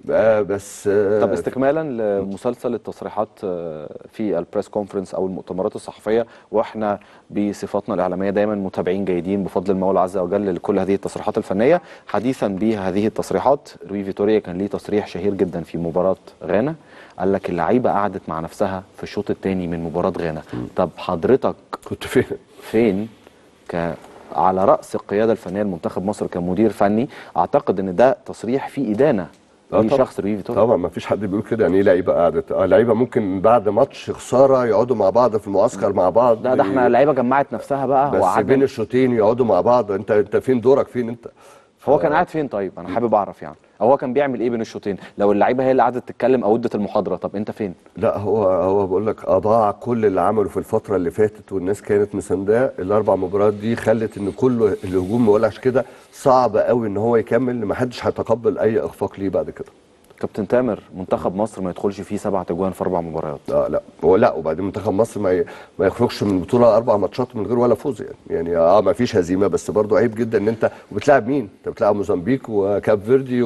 Speaker 2: بس
Speaker 1: طب استكمالا لمسلسل التصريحات في البريس كونفرنس او المؤتمرات الصحفيه، واحنا بصفتنا الاعلاميه دايما متابعين جيدين بفضل المولى عز وجل لكل هذه التصريحات الفنيه. حديثا بهذه التصريحات، روي فيتوريا كان ليه تصريح شهير جدا في مباراه غانا، قال لك اللعيبه قعدت مع نفسها في الشوط الثاني من مباراه غانا. طب حضرتك
Speaker 2: كنت
Speaker 1: فين على راس القياده الفنيه لمنتخب مصر كمدير فني؟ اعتقد ان ده تصريح فيه ادانه شخص روي فيتوريا.
Speaker 2: طبعا ما فيش حد بيقول كده. يعني ايه لعيبه قعدت؟ لعيبه ممكن بعد ماتش خساره يقعدوا مع بعض في المعسكر مع بعض.
Speaker 1: ده احنا اللعيبه جمعت نفسها بقى
Speaker 2: بس بين الشوطين يقعدوا مع بعض. انت فين دورك؟ فين انت؟
Speaker 1: هو كان قاعد فين؟ طيب انا حابب اعرف يعني، او هو كان بيعمل ايه بين الشوطين؟ لو اللعيبه هي اللي قعدت تتكلم او ادت المحاضره، طب انت فين؟
Speaker 2: لا هو بقول لك اضاع كل اللي عمله في الفتره اللي فاتت، والناس كانت مسانداه. الاربع مباريات دي خلت ان كل الهجوم، ما بقولكش كده، صعب قوي ان هو يكمل. ما حدش هيتقبل اي اخفاق ليه بعد كده.
Speaker 1: كابتن تامر، منتخب مصر ما يدخلش فيه 7 اجوان في 4 مباريات.
Speaker 2: لا وبعدين منتخب مصر ما يخرجش من البطوله 4 ماتشات من غير ولا فوز. يعني ما فيش هزيمه، بس برضو عيب جدا ان انت بتلاعب مين؟ انت بتلاعب موزمبيق وكاب فيردي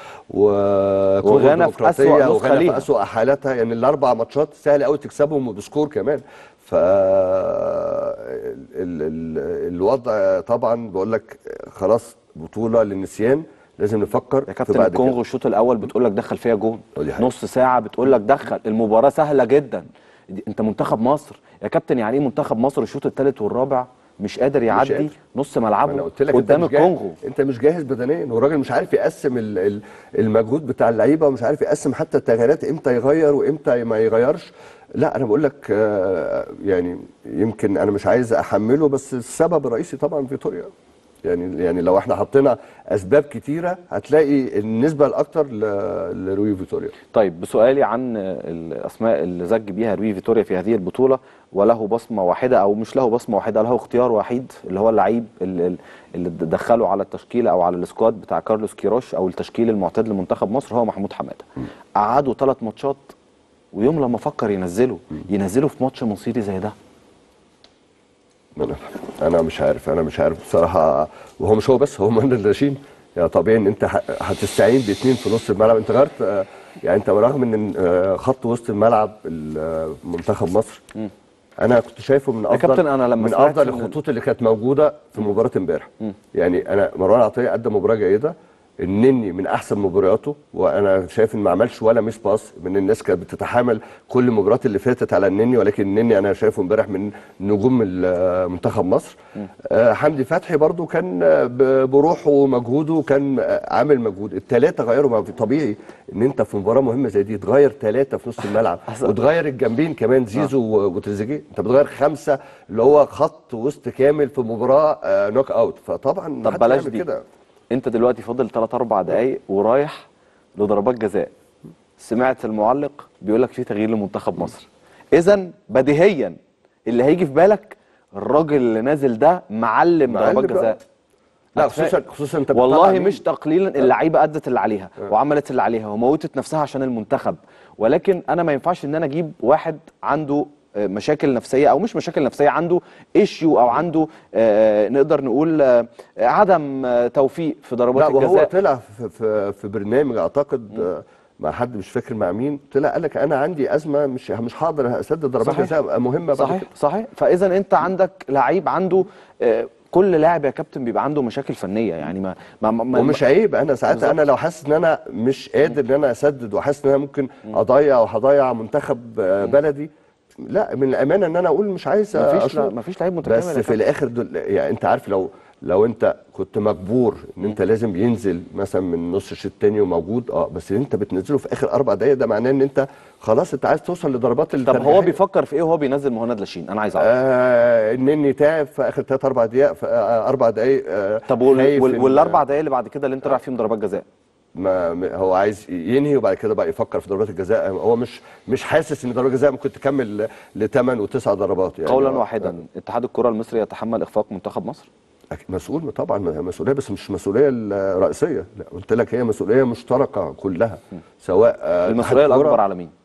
Speaker 1: وغانا في اسوء نسخه ليها،
Speaker 2: في اسوء حالاتها. يعني ال4 ماتشات سهل قوي تكسبهم وبسكور كمان. ف الوضع طبعا بقول لك خلاص بطوله للنسيان. لازم نفكر
Speaker 1: يا كابتن. الكونغو الشوط الاول بتقول لك دخل فيها جون، نص ساعه بتقول لك دخل. المباراه سهله جدا. انت منتخب مصر يا كابتن. يعني ايه منتخب مصر الشوط الثالث والرابع مش قادر يعدي نص ملعبه قدام الكونغو؟
Speaker 2: انت مش جاهز بدنيا، والراجل مش عارف يقسم المجهود بتاع اللعيبه، ومش عارف يقسم حتى التغييرات امتى يغير وامتى ما يغيرش. لا انا بقول لك يعني يمكن انا مش عايز احمله، بس السبب الرئيسي طبعا فيتوريا. يعني لو احنا حطينا اسباب كتيره هتلاقي النسبه الاكتر لروي فيتوريا.
Speaker 1: طيب بسؤالي عن الاسماء اللي زج بيها روي فيتوريا في هذه البطوله وله بصمه واحده، او مش له بصمه واحده، له اختيار وحيد، اللي هو اللعيب اللي دخله على التشكيله او على السكواد بتاع كارلوس كيروش او التشكيل المعتاد لمنتخب مصر، هو محمود حماده. قعدوا 3 ماتشات، ويوم لما فكر ينزله في ماتش مصيري زي ده.
Speaker 2: انا مش عارف بصراحه. وهو مش هو بس، هو مهند اللاشين. يعني طبيعي ان انت هتستعين باثنين في نص الملعب. انت غيرت يعني انت رغم ان خط وسط الملعب منتخب مصر انا كنت شايفه من افضل الخطوط اللي كانت موجوده في مباراه امبارح. يعني انا مروان عطيه قدم مباراه جيده، النني من احسن مبارياته، وانا شايف ان ما عملش ولا ميس باس. من الناس كانت بتتحامل كل المباريات اللي فاتت على النني، ولكن النني انا شايفه امبارح من نجوم منتخب مصر. حمدي فتحي برضو كان بروحه ومجهوده كان عامل مجهود. الثلاثه غيروا. ما طبيعي ان انت في مباراه مهمه زي دي تغير 3 في نص الملعب وتغير الجنبين كمان زيزو وتريزيجيه. انت بتغير 5 اللي هو خط وسط كامل في مباراه نوك اوت. فطبعا
Speaker 1: طب بلاش دي كده. انت دلوقتي فاضل 3-4 دقايق ورايح لضربات جزاء، سمعت المعلق بيقول لك في تغيير لمنتخب مصر. اذا بديهيا اللي هيجي في بالك الراجل اللي نازل ده معلم ضربات جزاء.
Speaker 2: لا خصوصا انت
Speaker 1: والله مش تقليلا، اللعيبه ادت اللي عليها وعملت اللي عليها وموتت نفسها عشان المنتخب، ولكن انا ما ينفعش ان انا اجيب واحد عنده مشاكل نفسيه او مش مشاكل نفسيه، عنده ايشيو او عنده نقدر نقول عدم توفيق في ضربات الجزاء.
Speaker 2: وهو طلع في برنامج اعتقد مع حد مش فاكر مع مين، طلع قال لك انا عندي ازمه مش هقدر اسدد ضربات جزاء مهمه.
Speaker 1: صحيح. فاذا انت عندك لعيب عنده كل لاعب يا كابتن بيبقى عنده مشاكل فنيه، يعني
Speaker 2: ومش عيب. انا ساعات انا لو حاسس ان انا مش قادر ان انا اسدد وحاسس ان انا ممكن اضيع وهضيع منتخب بلدي، لا من الامانه ان انا اقول مش عايز
Speaker 1: مفيش لعيب متكامل.
Speaker 2: بس في الاخر يعني انت عارف لو انت كنت مجبور ان انت لازم ينزل مثلا من نص الشوط الثاني وموجود بس انت بتنزله في اخر 4 دقائق، ده معناه ان انت خلاص انت عايز توصل لضربات
Speaker 1: الترجيحيه. طب هو بيفكر في ايه وهو بينزل مهند لاشين؟ انا عايز اعرف.
Speaker 2: النني تعب في اخر 3-4 دقائق في 4 دقائق.
Speaker 1: طب وال4 دقائق اللي بعد كده اللي انت رايح فيهم ضربات جزاء؟
Speaker 2: ما هو عايز ينهي وبعد كده بقى يفكر في ضربات الجزاء. هو مش حاسس ان ضربات الجزاء ممكن تكمل ل8 و9 ضربات. يعني
Speaker 1: قولا واحدا اتحاد الكره المصري يتحمل اخفاق منتخب مصر؟
Speaker 2: مسؤول طبعا، مسؤوليه بس مش مسؤوليه الرئيسيه. لا قلت لك هي مسؤوليه مشتركه كلها. سواء
Speaker 1: المسؤوليه الاكبر على مين؟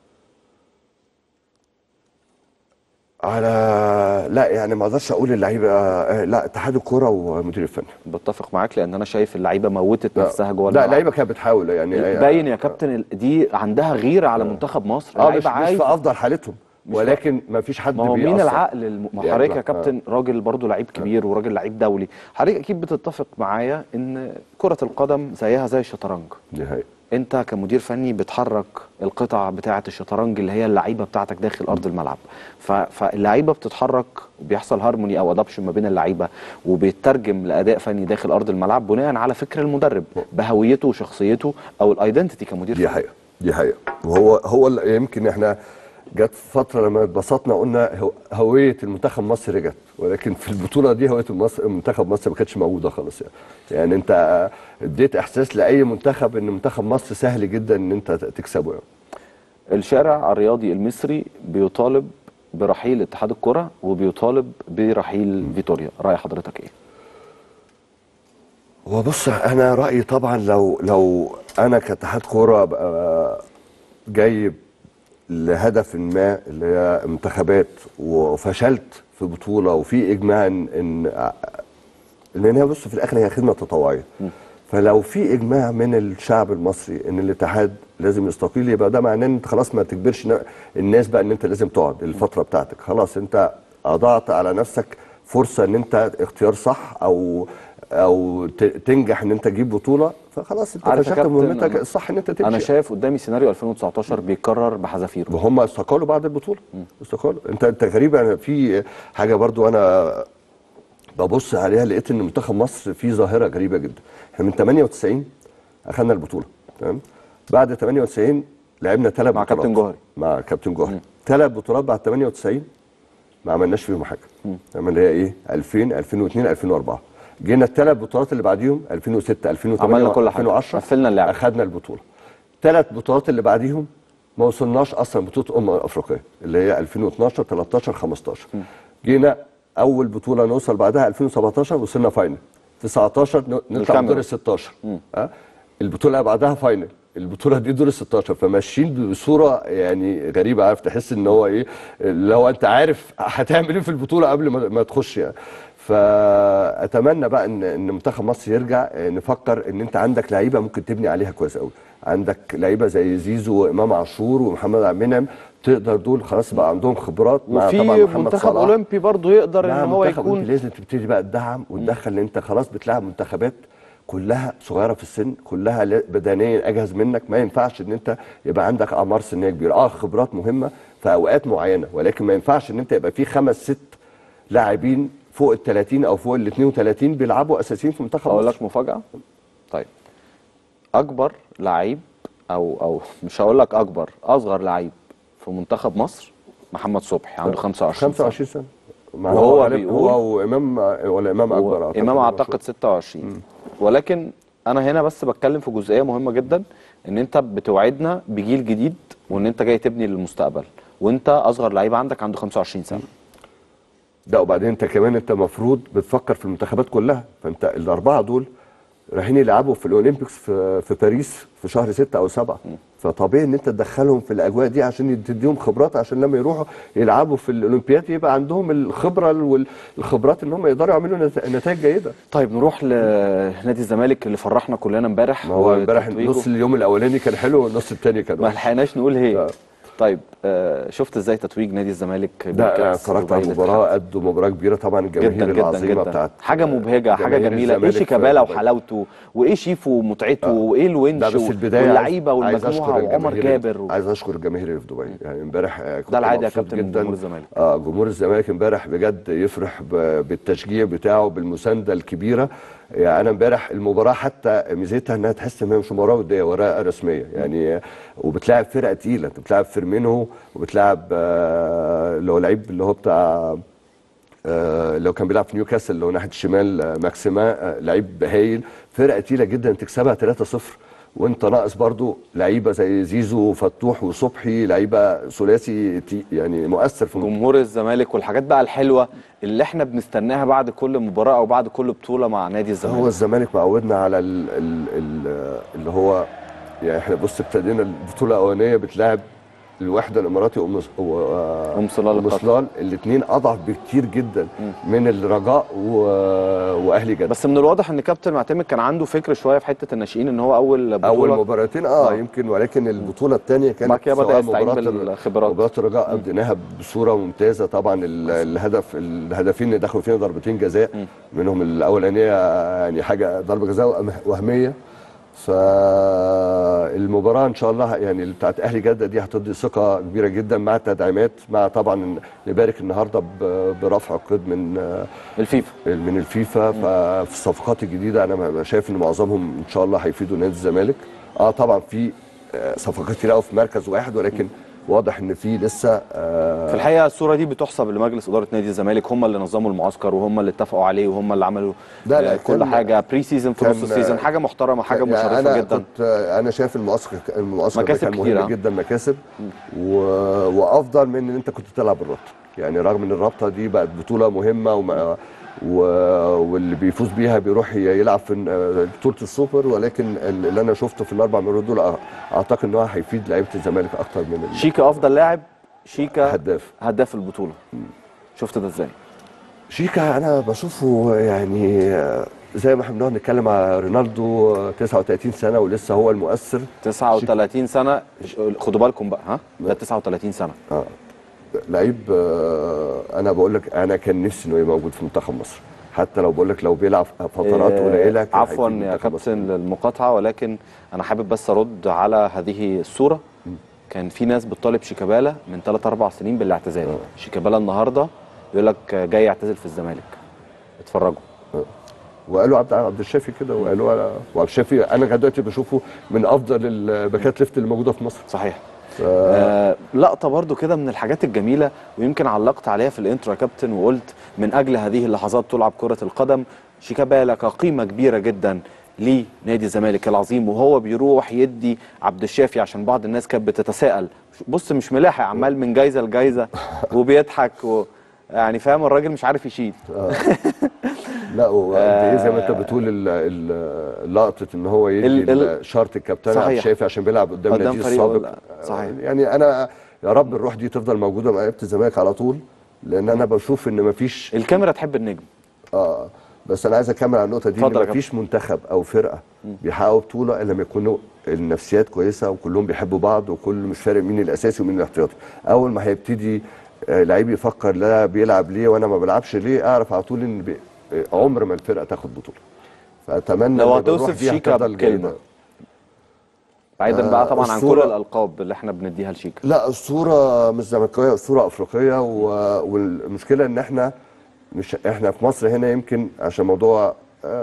Speaker 2: لا يعني ما اقدرش اقول اللعيبه. لا اتحاد الكوره والمدير الفني.
Speaker 1: بتفق معاك لان انا شايف اللعيبه موتت نفسها جوه
Speaker 2: الملعب. لا اللعيبه كانت بتحاول يعني
Speaker 1: باين يا كابتن دي عندها غيره على منتخب مصر.
Speaker 2: مش في افضل حالتهم، ولكن ما فيش حد
Speaker 1: بيأثر. مين العقل حضرتك يا كابتن راجل برضو لعيب كبير وراجل لعيب دولي، حضرتك اكيد بتتفق معايا ان كره القدم زيها زي الشطرنج.
Speaker 2: دي حقيقة.
Speaker 1: انت كمدير فني بتحرك القطع بتاعه الشطرنج اللي هي اللعيبه بتاعتك داخل ارض الملعب، فاللعيبه بتتحرك وبيحصل هارموني او ادابشن ما بين اللعيبه وبيترجم لاداء فني داخل ارض الملعب بناء على فكر المدرب بهويته وشخصيته او الايدنتيتي كمدير فني.
Speaker 2: دي حقيقه. وهو يمكن احنا جت فتره لما اتبسطنا قلنا هويه المنتخب مصر رجعت، ولكن في البطوله دي هويه منتخب مصر ما كانتش موجوده خالص. يعني انت اديت احساس لاي منتخب ان منتخب مصر سهل جدا ان انت تكسبه. يعني
Speaker 1: الشارع الرياضي المصري بيطالب برحيل اتحاد الكره وبيطالب برحيل فيتوريا، راي حضرتك ايه؟
Speaker 2: وبص انا رايي طبعا لو انا كاتحاد كوره ابقى جاي لهدف ما اللي هي انتخابات وفشلت في بطوله وفي اجماع ان هي بص في الاخر هي خدمه تطوعيه، فلو في اجماع من الشعب المصري ان الاتحاد لازم يستقيل، يبقى ده معناه ان انت خلاص ما تجبرش الناس بقى ان انت لازم تقعد الفتره بتاعتك. خلاص انت اضعت على نفسك فرصه ان انت اختيار صح او تنجح ان انت تجيب بطوله، فخلاص انت فشلت مهمتك الصح ان انت تمشي.
Speaker 1: انا شايف قدامي سيناريو 2019 بيكرر بحذافيره،
Speaker 2: وهم استقالوا بعد البطوله. استقالوا. انت غريب. يعني في حاجه برضو انا ببص عليها لقيت ان منتخب مصر فيه ظاهره غريبه جدا. احنا من 98 اخذنا البطوله، تمام؟ بعد 98 لعبنا 3 بطولات مع كابتن جوهري 3 بطولات بعد 98 ما عملناش فيهم حاجه. اللي هي ايه؟ 2000 2002 2004. جينا الثلاث بطولات اللي بعديهم 2006 2008
Speaker 1: عملنا كل حاجه،
Speaker 2: 2010
Speaker 1: قفلنا اللعبه،
Speaker 2: اخذنا البطوله. ثلاث بطولات اللي بعديهم ما وصلناش اصلا بطوله افريقيه اللي هي 2012 13 15. جينا اول بطوله نوصل بعدها 2017 وصلنا فاينل، 19 نطلع دور ال 16. البطوله اللي بعدها فاينل، البطوله دي دور ال 16. فماشيين بصوره يعني غريبه، عارف تحس ان هو ايه، لو انت عارف هتعمل ايه في البطوله قبل ما تخش يعني. فاتمنى بقى ان منتخب مصر يرجع نفكر ان انت عندك لعيبه ممكن تبني عليها كويس قوي. عندك لعيبه زي زيزو وامام عاشور ومحمد عبد المنعم، تقدر دول خلاص بقى عندهم خبرات، مع طبعا
Speaker 1: وفي
Speaker 2: محمد
Speaker 1: منتخب
Speaker 2: صلاح.
Speaker 1: اولمبي برضه يقدر ان هو يكون.
Speaker 2: لازم تبتدي بقى تدعم وتدخل، ان انت خلاص بتلعب منتخبات كلها صغيره في السن، كلها بدنيا اجهز منك. ما ينفعش ان انت يبقى عندك اعمار سنيه كبيره. خبرات مهمه في اوقات معينه، ولكن ما ينفعش ان انت يبقى في 5 6 لاعبين فوق ال 30 او فوق ال 32 بيلعبوا اساسيين في منتخب مصر.
Speaker 1: اقول لك مفاجاه؟ طيب، اكبر لعيب او مش هقول لك اكبر، اصغر لعيب في منتخب مصر محمد صبحي، عنده 25
Speaker 2: سنه.
Speaker 1: وهو بيقول
Speaker 2: هو وامام، ولا امام اكبر اعتقد؟
Speaker 1: امام اعتقد 26. ولكن انا هنا بس بتكلم في جزئيه مهمه جدا، ان انت بتوعدنا بجيل جديد وان انت جاي تبني للمستقبل، وانت اصغر لعيب عنده 25 سنه.
Speaker 2: ده وبعدين انت كمان انت المفروض بتفكر في المنتخبات كلها. فانت الاربعه دول رايحين يلعبوا في الاولمبيكس في باريس في شهر 6 أو 7. فطبيعي ان انت تدخلهم في الاجواء دي عشان تديهم خبرات، عشان لما يروحوا يلعبوا في الاولمبياد يبقى عندهم الخبره والخبرات ان هم يقدروا يعملوا نتائج جيده.
Speaker 1: طيب نروح لنادي الزمالك اللي فرحنا كلنا امبارح.
Speaker 2: ما هو امبارح نص اليوم الاولاني كان حلو والنص الثاني كان
Speaker 1: ما لحقناش نقول هي. طيب شفت ازاي تتويج نادي الزمالك؟
Speaker 2: ده اتفرجت على المباراه، قدوا مباراه كبيره طبعا، الجماهير العظيمه بتاعت
Speaker 1: حاجه مبهجه، حاجه جميله. ايه شيكابالا وحلاوته، وايه شيفو ومتعته، وايه الونش واللعيبه والمجموعه وعمر جابر
Speaker 2: عايز اشكر الجماهير اللي في دبي. يعني امبارح كنت
Speaker 1: ده العادي يا
Speaker 2: كابتن
Speaker 1: من جمهور الزمالك.
Speaker 2: جمهور الزمالك امبارح بجد يفرح بالتشجيع بتاعه، بالمسانده الكبيره. يعني انا امبارح المباراه حتى ميزتها انها تحس ان هي مش مباراه وديه، ورقه رسميه يعني. وبتلاعب فرقه تقيله، انت بتلاعب فيرمينو، وبتلاعب اللي هو لعيب اللي هو بتاع اللي هو كان بيلعب في نيوكاسل اللي هو ناحيه الشمال، ماكسيما، لعيب هايل. فرقه تقيله جدا تكسبها 3-0 وانت ناقص برضو لعيبه زي زيزو وفتوح وصبحي، لعيبه ثلاثي يعني مؤثر في
Speaker 1: جمهور الزمالك. والحاجات بقى الحلوه اللي احنا بنستناها بعد كل مباراه او بعد كل بطوله مع نادي الزمالك.
Speaker 2: هو الزمالك معودنا على اللي هو يعني احنا بص ابتدينا البطوله الاولانيه بتلاعب الوحده الاماراتي ام صلال، الاثنين اضعف بكتير جدا من الرجاء واهلي جده.
Speaker 1: بس من الواضح ان كابتن معتمد كان عنده فكر شويه في حته الناشئين، ان هو اول
Speaker 2: مباراتين يمكن، ولكن البطوله الثانيه كانت
Speaker 1: سواء مباراه
Speaker 2: الرجاء اديناها بصوره ممتازه. طبعا الهدفين اللي دخلوا فينا ضربتين جزاء، منهم الاولانيه يعني حاجه ضربه جزاء وهميه. فالمباراه ان شاء الله يعني بتاعت اهلي جده دي هتدي ثقه كبيره جدا، مع التدعيمات، مع طبعا نبارك النهارده برفع القيد من الفيفا. ففي الصفقات الجديده انا شايف ان معظمهم ان شاء الله هيفيدوا نادي الزمالك. طبعا في صفقات كتير قوي في مركز واحد، ولكن واضح ان في لسه
Speaker 1: في الحقيقه الصوره دي بتحسب لمجلس اداره نادي الزمالك، هم اللي نظموا المعسكر وهم اللي اتفقوا عليه وهم اللي عملوا كل حاجه بري سيزون في نص السيزون. حاجه محترمه، حاجه مشرفه جدا.
Speaker 2: انا شايف المعسكر
Speaker 1: مكاسب
Speaker 2: كان مهم جدا، مكاسب وافضل من ان انت كنت تلعب الرابطه. يعني رغم ان الرابطه دي بقت بطوله مهمه واللي بيفوز بيها بيروح يلعب في بطوله السوبر، ولكن اللي انا شفته في الاربع مرات دول اعتقد ان هو هيفيد لعيبه الزمالك اكتر من
Speaker 1: شيكا افضل لاعب، شيكا
Speaker 2: هداف
Speaker 1: البطوله. شفت ده ازاي؟
Speaker 2: شيكا انا بشوفه يعني زي ما احنا بنقعد نتكلم على رونالدو 39 سنه ولسه هو المؤثر.
Speaker 1: 39 سنه، خدوا بالكم بقى، ده 39 سنه.
Speaker 2: لعيب انا بقول لك انا كان نفسي انه يبقى موجود في منتخب مصر، حتى لو بقول لك لو بيلعب فترات قليله.
Speaker 1: عفوا يا كابتن المقاطعه، ولكن انا حابب بس ارد على هذه الصوره. كان في ناس بتطالب شيكابالا من 3-4 سنين بالاعتزال. شيكابالا النهارده يقول لك جاي يعتزل في الزمالك. اتفرجوا.
Speaker 2: وقالوا عبد الشافي كده، وقالوا وعبد الشافي انا لغايه دلوقتي بشوفه من افضل الباكات ليفت اللي موجوده في مصر.
Speaker 1: صحيح. لقطه برضو كده من الحاجات الجميله، ويمكن علقت عليها في الانترو يا كابتن وقلت من اجل هذه اللحظات تلعب كره القدم. شيكابالا كقيمه كبيره جدا لنادي الزمالك العظيم، وهو بيروح يدي عبد الشافي، عشان بعض الناس كانت بتتساءل بص مش ملاحق عمال من جايزه لجايزه وبيضحك يعني فاهم الراجل مش عارف يشيل.
Speaker 2: لا وقد ايه زي ما انت بتقول لقطه ان هو يدي شارت الكابتن عبد الشافي عشان بيلعب قدام نادي السابق.
Speaker 1: صحيح.
Speaker 2: يعني انا يا رب الروح دي تفضل موجوده مع لعيبه الزمالك على طول، لان انا بشوف ان مفيش
Speaker 1: الكاميرا تحب النجم.
Speaker 2: بس انا عايز اكمل على النقطه دي، ان مفيش منتخب او فرقه بيحققوا بطوله الا لما يكونوا النفسيات كويسه وكلهم بيحبوا بعض وكل مش فارق مين الاساسي ومين الاحتياطي. اول ما هيبتدي لعيب يفكر لا بيلعب ليه وانا ما بلعبش ليه، اعرف على طول ان عمر ما الفرقه تاخد بطوله. فاتمنى
Speaker 1: لو هتوصف شيكا بكلمه بعيدا بقى طبعا عن كل الالقاب اللي احنا بنديها لشيكا.
Speaker 2: لا الصوره مش زملكاويه، الصوره افريقيه، والمشكله ان احنا في مصر هنا يمكن عشان موضوع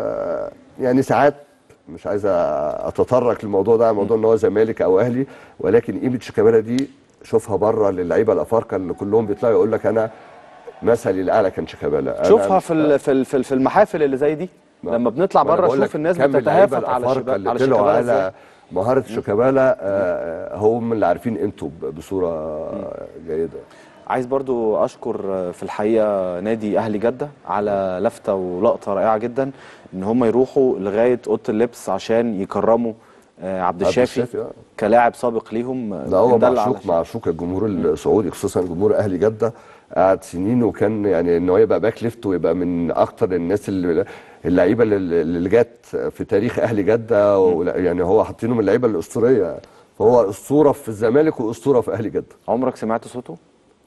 Speaker 2: يعني ساعات مش عايز اتطرق للموضوع ده، موضوع ان هو زمالك او اهلي، ولكن قيمه شيكابالا دي شوفها بره للعيبه الافارقه اللي كلهم بيطلعوا يقول لك انا مثلي الاعلى كان شيكابالا.
Speaker 1: شوفها في المحافل اللي زي دي لما بنطلع بره نشوف الناس بتتهافت على
Speaker 2: شيكابالا على مهاره شيكابالا. هم اللي عارفين قيمته بصوره جيده.
Speaker 1: عايز برضو اشكر في الحقيقه نادي اهلي جده على لفته ولقطه رائعه جدا، ان هم يروحوا لغايه اوضه اللبس عشان يكرموا عبد الشافي كلاعب سابق ليهم.
Speaker 2: ده هو معشوق الجمهور السعودي، خصوصا جمهور اهلي جده. قعد سنين وكان يعني ان هو يبقى باك ليفت ويبقى من اكتر الناس اللعيبه اللي جت في تاريخ اهلي جده، يعني هو حاطينه من اللعيبه الاسطوريه، فهو اسطوره في الزمالك واسطوره في اهلي جده.
Speaker 1: عمرك سمعت صوته؟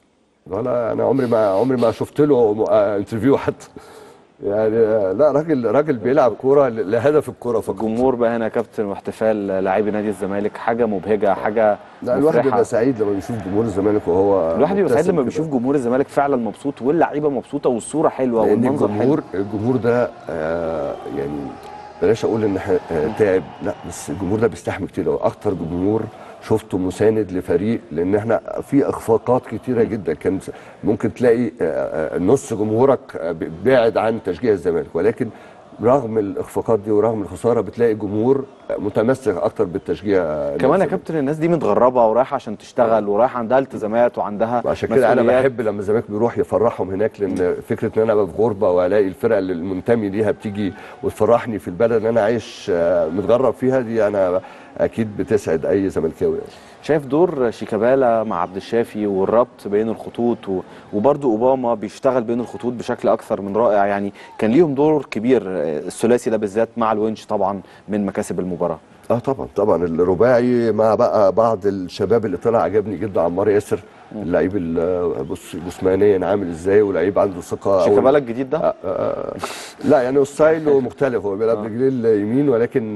Speaker 2: ولا انا عمري ما شفت له انترفيو حتى. يعني لا راجل بيلعب كوره لهدف الكوره فقط.
Speaker 1: الجمهور بقى هنا يا كابتن واحتفال لاعبي نادي الزمالك حاجه مبهجه، حاجه
Speaker 2: لا الواحد بيبقى سعيد لما بيشوف جمهور الزمالك وهو
Speaker 1: الواحد بيبقى سعيد لما بيشوف جمهور الزمالك فعلا مبسوط واللعيبه مبسوطه والصوره حلوه والمنظر حلو.
Speaker 2: الجمهور ده يعني بلاش اقول ان تعب، لا بس الجمهور ده بيستحمل كتير. اكتر جمهور شفته مساند لفريق، لان احنا في اخفاقات كتيره جدا. كان ممكن تلاقي نص جمهورك بعد عن تشجيع الزمالك، ولكن رغم الاخفاقات دي ورغم الخساره بتلاقي جمهور متمسك اكتر بالتشجيع.
Speaker 1: كمان يا كابتن الناس دي متغربه ورايحه عشان تشتغل ورايحه عندها التزامات وعندها
Speaker 2: عشان كده انا بحب لما الزمالك بيروح يفرحهم هناك، لان فكره ان انا ابقى في غربه والاقي الفرقه اللي المنتمي ليها بتيجي وتفرحني في البلد اللي انا عايش متغرب فيها، دي انا اكيد بتسعد اي زملكاوي.
Speaker 1: شايف دور شيكابالا مع عبد الشافي والربط بين الخطوط وبرده اوباما بيشتغل بين الخطوط بشكل اكثر من رائع، يعني كان ليهم دور كبير الثلاثي ده بالذات مع الونش طبعا من مكاسب المباراه.
Speaker 2: طبعا الرباعي مع بقى بعض الشباب اللي طلع عجبني جدا. عمار ياسر اللعيب جسمانيا عامل ازاي ولعيب عنده ثقه.
Speaker 1: شيكابالا الجديد ده
Speaker 2: لا يعني ستايله مختلف، هو بيلعب رجليه اليمين ولكن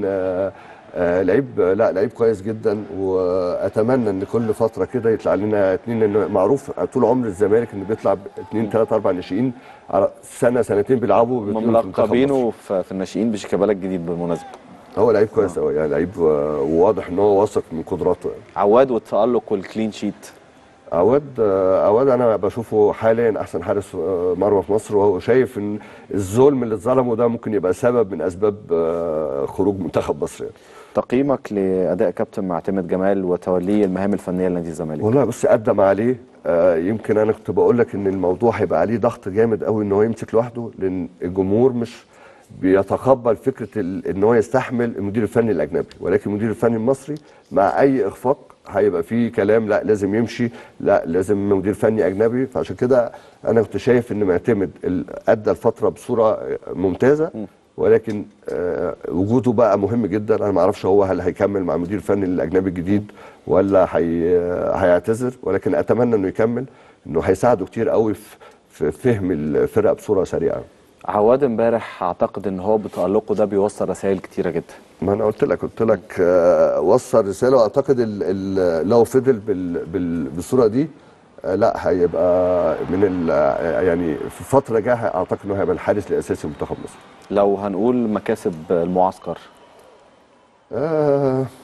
Speaker 2: لعيب كويس جدا. واتمنى ان كل فتره كده يطلع لنا اثنين، لان معروف طول عمر الزمالك ان بيطلع 2 3 4 ناشئين على سنه سنتين بيلعبوا
Speaker 1: ملقبينه في الناشئين بشيكابالا الجديد بالمناسبه.
Speaker 2: هو لعيب كويس قوي يعني، لعيب وواضح ان هو واثق من قدراته يعني.
Speaker 1: عواد والتالق والكلين شيت.
Speaker 2: عواد انا بشوفه حاليا احسن حارس مرمى في مصر، وهو شايف ان الظلم اللي اتظلمه ده ممكن يبقى سبب من اسباب خروج منتخب مصر يعني.
Speaker 1: تقييمك لاداء كابتن معتمد جمال وتوليه المهام الفنيه لنادي الزمالك؟
Speaker 2: والله بص قدم عليه. يمكن انا كنت بقول لك ان الموضوع هيبقى عليه ضغط جامد قوي ان هو يمسك لوحده، لان الجمهور مش بيتقبل فكره ان هو يستحمل المدير الفني الاجنبي، ولكن المدير الفني المصري مع اي اخفاق هيبقى فيه كلام لا لازم يمشي، لا لازم مدير فني اجنبي. فعشان كده انا كنت شايف ان معتمد ادى الفتره بصوره ممتازه، ولكن وجوده بقى مهم جدا. انا ما اعرفش هو هل هيكمل مع المدير الفني الاجنبي الجديد ولا هيعتذر، ولكن اتمنى انه يكمل، انه هيساعده كتير قوي في فهم الفرقه بصوره سريعه.
Speaker 1: عواد امبارح اعتقد ان هو بتألقه ده بيوصل رسائل كتيره جدا.
Speaker 2: ما انا قلت لك وصل رساله، واعتقد لو فضل بالصوره دي لا هيبقى من يعني في فتره جايه اعتقد انه هيبقى الحارس الاساسي لمنتخب مصر.
Speaker 1: لو هنقول مكاسب المعسكر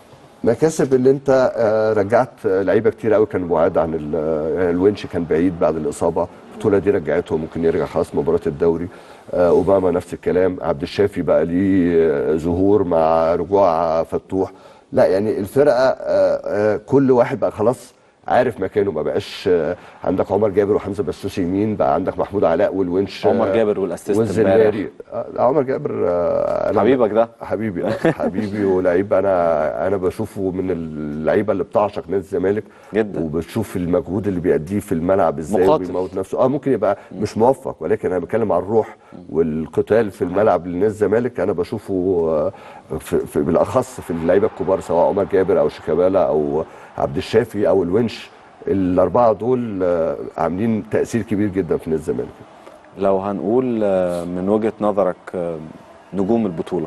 Speaker 2: مكاسب اللي انت رجعت لعيبه كتير قوي كانوا بعاد عن الونش، كان بعيد بعد الاصابه، البطوله دي رجعته، ممكن يرجع خلاص مباراه الدوري. اوباما نفس الكلام، عبد الشافي بقى ليه ظهور مع رجوع فتوح. لا يعني الفرقه كل واحد بقى خلاص عارف مكانه، ما بقاش عندك عمر جابر وحمزه بسوس يمين، بقى عندك محمود علاء والونش
Speaker 1: عمر جابر والاسيست
Speaker 2: والزناري. عمر جابر
Speaker 1: حبيبك ده
Speaker 2: حبيبي حبيبي ولعيب انا بشوفه من اللعيبه اللي بتعشق نادي الزمالك
Speaker 1: جدا،
Speaker 2: وبتشوف المجهود اللي بيأديه في الملعب ازاي بيموت نفسه. ممكن يبقى مش موفق، ولكن انا بتكلم عن الروح والقتال في الملعب لنادي الزمالك. انا بشوفه بالاخص في اللعيبه الكبار، سواء عمر جابر او شيكابالا او عبد الشافي او الونش، الاربعه دول عاملين تأثير كبير جدا في نادي الزمالك.
Speaker 1: لو هنقول من وجهة نظرك نجوم البطولة،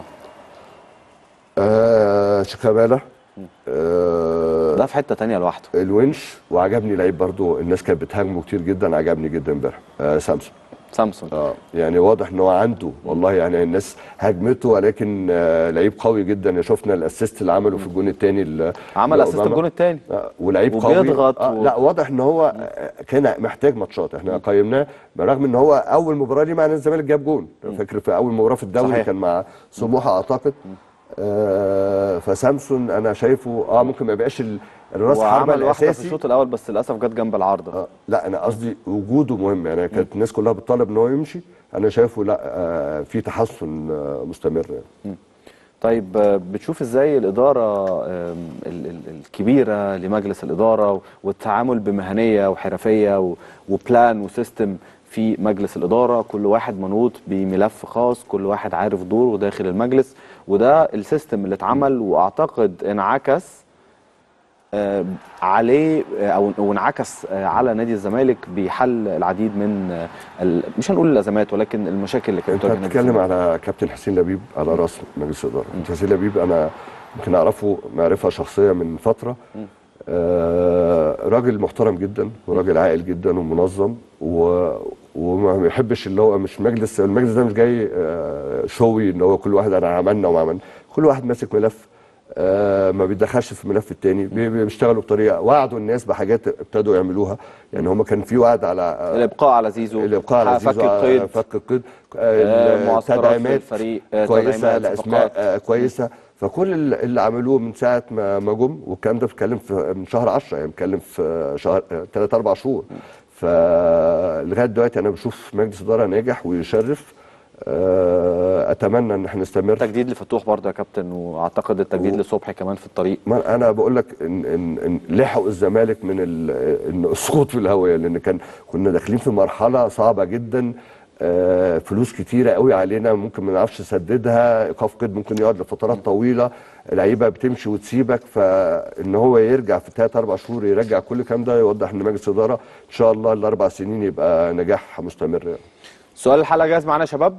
Speaker 2: شيكابالا
Speaker 1: ده في حتة تانية لوحده.
Speaker 2: الونش، وعجبني لعيب برضو الناس كانت بتهاجمه كتير جدا، عجبني جدا امبارح سامسون. يعني واضح ان هو عنده والله، يعني الناس هاجمته ولكن لعيب قوي جدا. شفنا الاسيست اللي عمله في الجون الثاني،
Speaker 1: عمل اسيست الجون الثاني
Speaker 2: ولعيب قوي
Speaker 1: وبيضغط
Speaker 2: لا واضح ان هو كان محتاج ماتشات. احنا قيمناه برغم ان هو اول مباراه ليه مع نادي الزمالك جاب جون، فاكر في اول مباراه في الدوري صحيح. كان مع سموحه اعتقد. فسامسون انا شايفه ممكن ما يبقاش الراس حربه الاساسي
Speaker 1: في الشوط الاول، بس للاسف جت جنب العارضه.
Speaker 2: لا انا قصدي وجوده مهم، يعني كانت الناس كلها بتطالب ان هو يمشي، انا شايفه لا في تحسن مستمر يعني.
Speaker 1: طيب بتشوف ازاي الاداره الكبيره لمجلس الاداره والتعامل بمهنيه وحرفيه وبلان وسيستم في مجلس الاداره، كل واحد منوط بملف خاص، كل واحد عارف دوره داخل المجلس، وده السيستم اللي اتعمل واعتقد انعكس عليه او انعكس على نادي الزمالك بحل العديد من مش هنقول الازمات ولكن المشاكل اللي كانت
Speaker 2: بتواجه. انت بتتكلم على كابتن حسين لبيب على راس مجلس الاداره. حسين لبيب انا يمكن اعرفه معرفه شخصيه من فتره، راجل محترم جدا وراجل عاقل جدا ومنظم وما بيحبش اللي هو مش المجلس ده مش جاي شوي ان هو كل واحد انا عملنا وما عملنا، كل واحد ماسك ملف، ما بيتدخلش في الملف الثاني، بيشتغلوا بطريقه، وعدوا الناس بحاجات ابتدوا يعملوها. يعني هم كان في وعد على
Speaker 1: الابقاء على زيزو،
Speaker 2: فك القيد،
Speaker 1: التدعيمات
Speaker 2: كويسه، الاسماء كويسه. فكل اللي عملوه من ساعه ما جم، والكلام ده بتكلم من شهر 10، يعني بتكلم في شهر 3-4 شهور. فلغايه دلوقتي انا بشوف مجلس اداره ناجح ويشرف. اتمنى ان احنا نستمر.
Speaker 1: تجديد لفتوح برضه يا كابتن، واعتقد التجديد لصبحي كمان في الطريق.
Speaker 2: انا بقول لك إن لحقوا الزمالك من السقوط في الهويه، لان كنا داخلين في مرحله صعبه جدا، فلوس كتيره قوي علينا ممكن ما نعرفش نسددها، ايقاف قيد ممكن يقعد لفترات طويله، لعيبه بتمشي وتسيبك، فان هو يرجع في 3-4 شهور يرجع كل الكلام ده، يوضح ان مجلس الاداره ان شاء الله ال4 سنين يبقى نجاح مستمر.
Speaker 1: سؤال الحلقه جاهز معانا يا شباب؟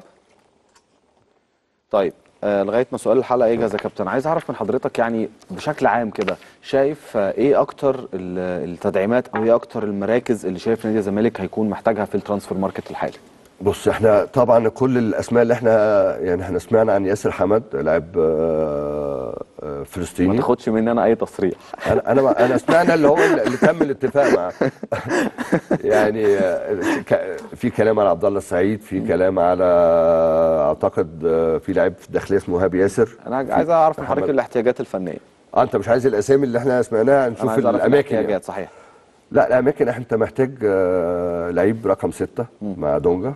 Speaker 1: طيب لغايه ما سؤال الحلقه يجهز يا كابتن، عايز اعرف من حضرتك يعني بشكل عام كده، شايف ايه اكتر التدعيمات او ايه اكتر المراكز اللي شايف نادي الزمالك هيكون محتاجها في الترانسفير ماركت الحالي؟
Speaker 2: بص احنا طبعا كل الاسماء اللي احنا سمعنا عن ياسر حمد لاعب فلسطيني.
Speaker 1: ما تاخدش مني انا اي تصريح.
Speaker 2: انا سمعنا اللي هو اللي تم الاتفاق معاه. يعني في كلام على عبد الله السعيد، في كلام على اعتقد في لاعب في الداخليه اسمه وهاب ياسر.
Speaker 1: انا عايز اعرف من حضرتك الاحتياجات الفنيه.
Speaker 2: انت مش عايز الاسامي اللي احنا سمعناها، نشوف الاماكن
Speaker 1: يعني. صحيح.
Speaker 2: لا الاماكن انت محتاج لعيب رقم 6 مع دونجا،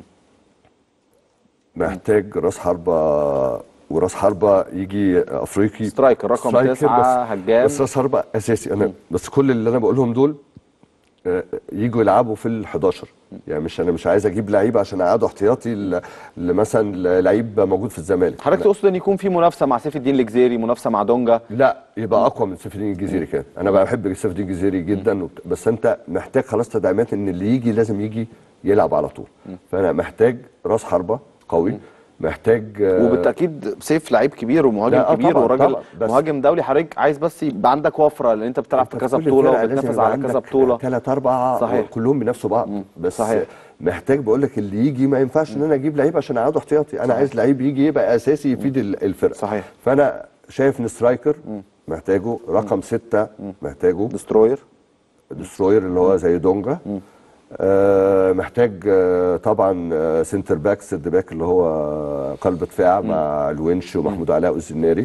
Speaker 2: محتاج راس حربه، وراس حربه يجي افريقي،
Speaker 1: سترايكر رقم 9 هجام،
Speaker 2: بس راس حربه اساسي. انا بس كل اللي انا بقولهم دول يجوا يلعبوا في ال11، يعني انا مش عايز اجيب لعيب عشان اقعده احتياطي مثلا لعيب موجود في الزمالك.
Speaker 1: حضرتك تقصد ان يكون في منافسه مع سيف الدين الجزيري، منافسه مع دونجا؟
Speaker 2: لا يبقى اقوى من سيف الدين الجزيري. كان انا بحب سيف الدين الجزيري جدا، بس انت محتاج خلاص تدعيمات ان اللي يجي لازم يجي يلعب على طول. فانا محتاج راس حربه قوي، محتاج
Speaker 1: وبالتاكيد سيف لعيب كبير ومهاجم كبير وراجل مهاجم دولي. حضرتك عايز بس يبقى عندك وفره، لان انت بتلعب في كذا بطوله وبتنافس على كذا بطوله،
Speaker 2: 3-4 كلهم بينافسوا بعض. بس صحيح. محتاج بقول لك اللي يجي ما ينفعش ان انا اجيب لعيب عشان اقعده احتياطي، انا عايز لعيب يجي يبقى اساسي يفيد الفرقه.
Speaker 1: صحيح.
Speaker 2: فانا شايف ان سترايكر محتاجه. رقم 6 محتاجه دستروير اللي هو زي دونجا. محتاج طبعا سنتر باك، سيرد باك اللي هو قلب دفاع مع الونش ومحمود علاء والزناري.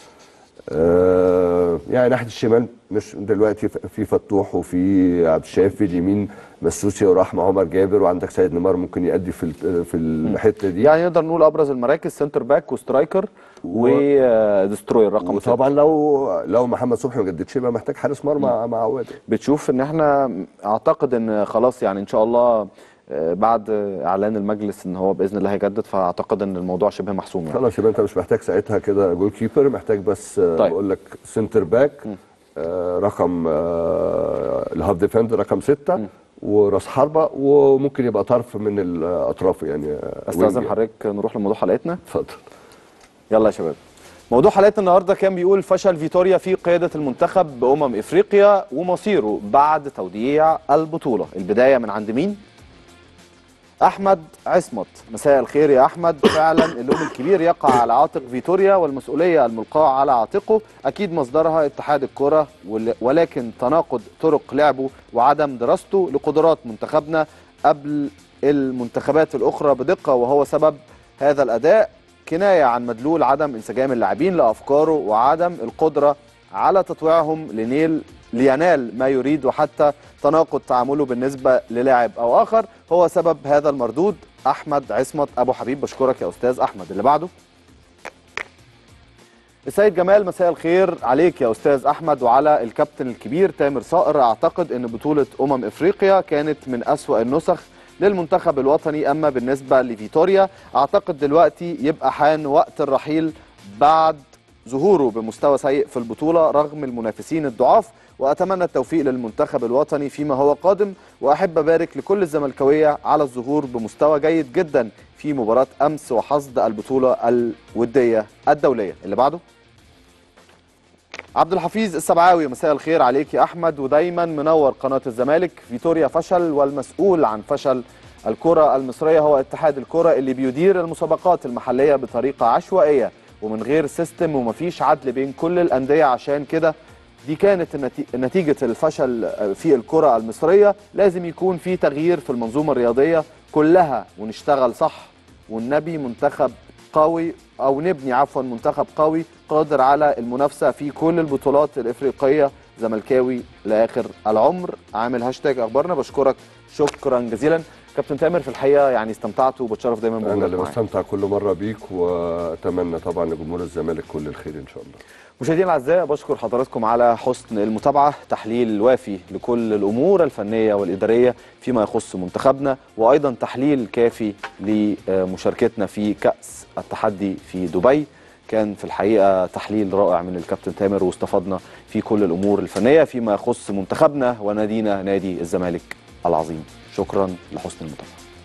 Speaker 2: يعني ناحيه الشمال مش دلوقتي في فتوح وفي عبد الشافي، اليمين مسوسي ورحمه عمر جابر، وعندك سيد نيمار ممكن يأدي في الحته دي.
Speaker 1: يعني نقدر نقول ابرز المراكز سنتر باك وسترايكر ودستروير رقم 6.
Speaker 2: وطبعا لو محمد صبحي ما جددش يبقى محتاج حارس مرمى مع عواد.
Speaker 1: بتشوف ان احنا اعتقد ان خلاص يعني ان شاء الله بعد اعلان المجلس ان هو باذن الله هيجدد، فاعتقد ان الموضوع شبه محسوم يعني.
Speaker 2: خلاص يبقى انت مش محتاج ساعتها كده جول كيبر، محتاج بس طيب. بقول لك سنتر باك رقم الهاف ديفندر رقم 6 وراس حربه، وممكن يبقى طرف من الاطراف يعني.
Speaker 1: استاذن حضرتك نروح لموضوع حلقتنا.
Speaker 2: اتفضل.
Speaker 1: يلا يا شباب. موضوع حلقتنا النهارده كان بيقول فشل فيتوريا في قياده المنتخب افريقيا ومصيره بعد توديع البطوله. البدايه من عند مين؟ احمد عصمت. مساء الخير يا احمد. فعلا اللوم الكبير يقع على عاتق فيتوريا، والمسؤوليه الملقاه على عاتقه اكيد مصدرها اتحاد الكره، ولكن تناقض طرق لعبه وعدم دراسته لقدرات منتخبنا قبل المنتخبات الاخرى بدقه، وهو سبب هذا الاداء. كنايه عن مدلول عدم انسجام اللاعبين لافكاره وعدم القدره على تطويعهم لينال ما يريد، وحتى تناقض تعامله بالنسبه للاعب او اخر هو سبب هذا المردود. احمد عصمت ابو حبيب. بشكرك يا استاذ احمد. اللي بعده السيد جمال. مساء الخير عليك يا استاذ احمد وعلى الكابتن الكبير تامر صائر. اعتقد ان بطوله افريقيا كانت من اسوأ النسخ للمنتخب الوطني، اما بالنسبه لفيتوريا اعتقد دلوقتي يبقى حان وقت الرحيل بعد ظهوره بمستوى سيء في البطوله رغم المنافسين الضعاف، واتمنى التوفيق للمنتخب الوطني فيما هو قادم، واحب ابارك لكل الزملكاويه على الظهور بمستوى جيد جدا في مباراه امس وحصد البطوله الوديه الدوليه. اللي بعده عبد الحفيظ السبعاوي. مساء الخير عليك يا احمد ودايما منور قناه الزمالك. فيتوريا فشل، والمسؤول عن فشل الكره المصريه هو اتحاد الكره اللي بيدير المسابقات المحليه بطريقه عشوائيه ومن غير سيستم، ومفيش عدل بين كل الانديه. عشان كده دي كانت نتيجه الفشل في الكره المصريه. لازم يكون في تغيير في المنظومه الرياضيه كلها ونشتغل صح، والنبي منتخب قوي او نبني منتخب قوي قادر على المنافسه في كل البطولات الافريقيه. زملكاوي لاخر العمر. عامل هاشتاج اخبارنا. بشكرك شكرا جزيلا كابتن تامر. في الحقيقه يعني استمتعت وبتشرف دايما بوجودك.
Speaker 2: انا اللي بستمتع كل مره بيك، واتمنى طبعا لجمهور الزمالك كل الخير ان شاء الله.
Speaker 1: مشاهدينا الاعزاء بشكر حضراتكم على حسن المتابعه. تحليل وافي لكل الامور الفنيه والاداريه فيما يخص منتخبنا، وايضا تحليل كافي لمشاركتنا في كاس التحدي في دبي. كان في الحقيقه تحليل رائع من الكابتن تامر، واستفدنا في كل الامور الفنيه فيما يخص منتخبنا ونادينا نادي الزمالك العظيم. شكرا لحسن المتابعه.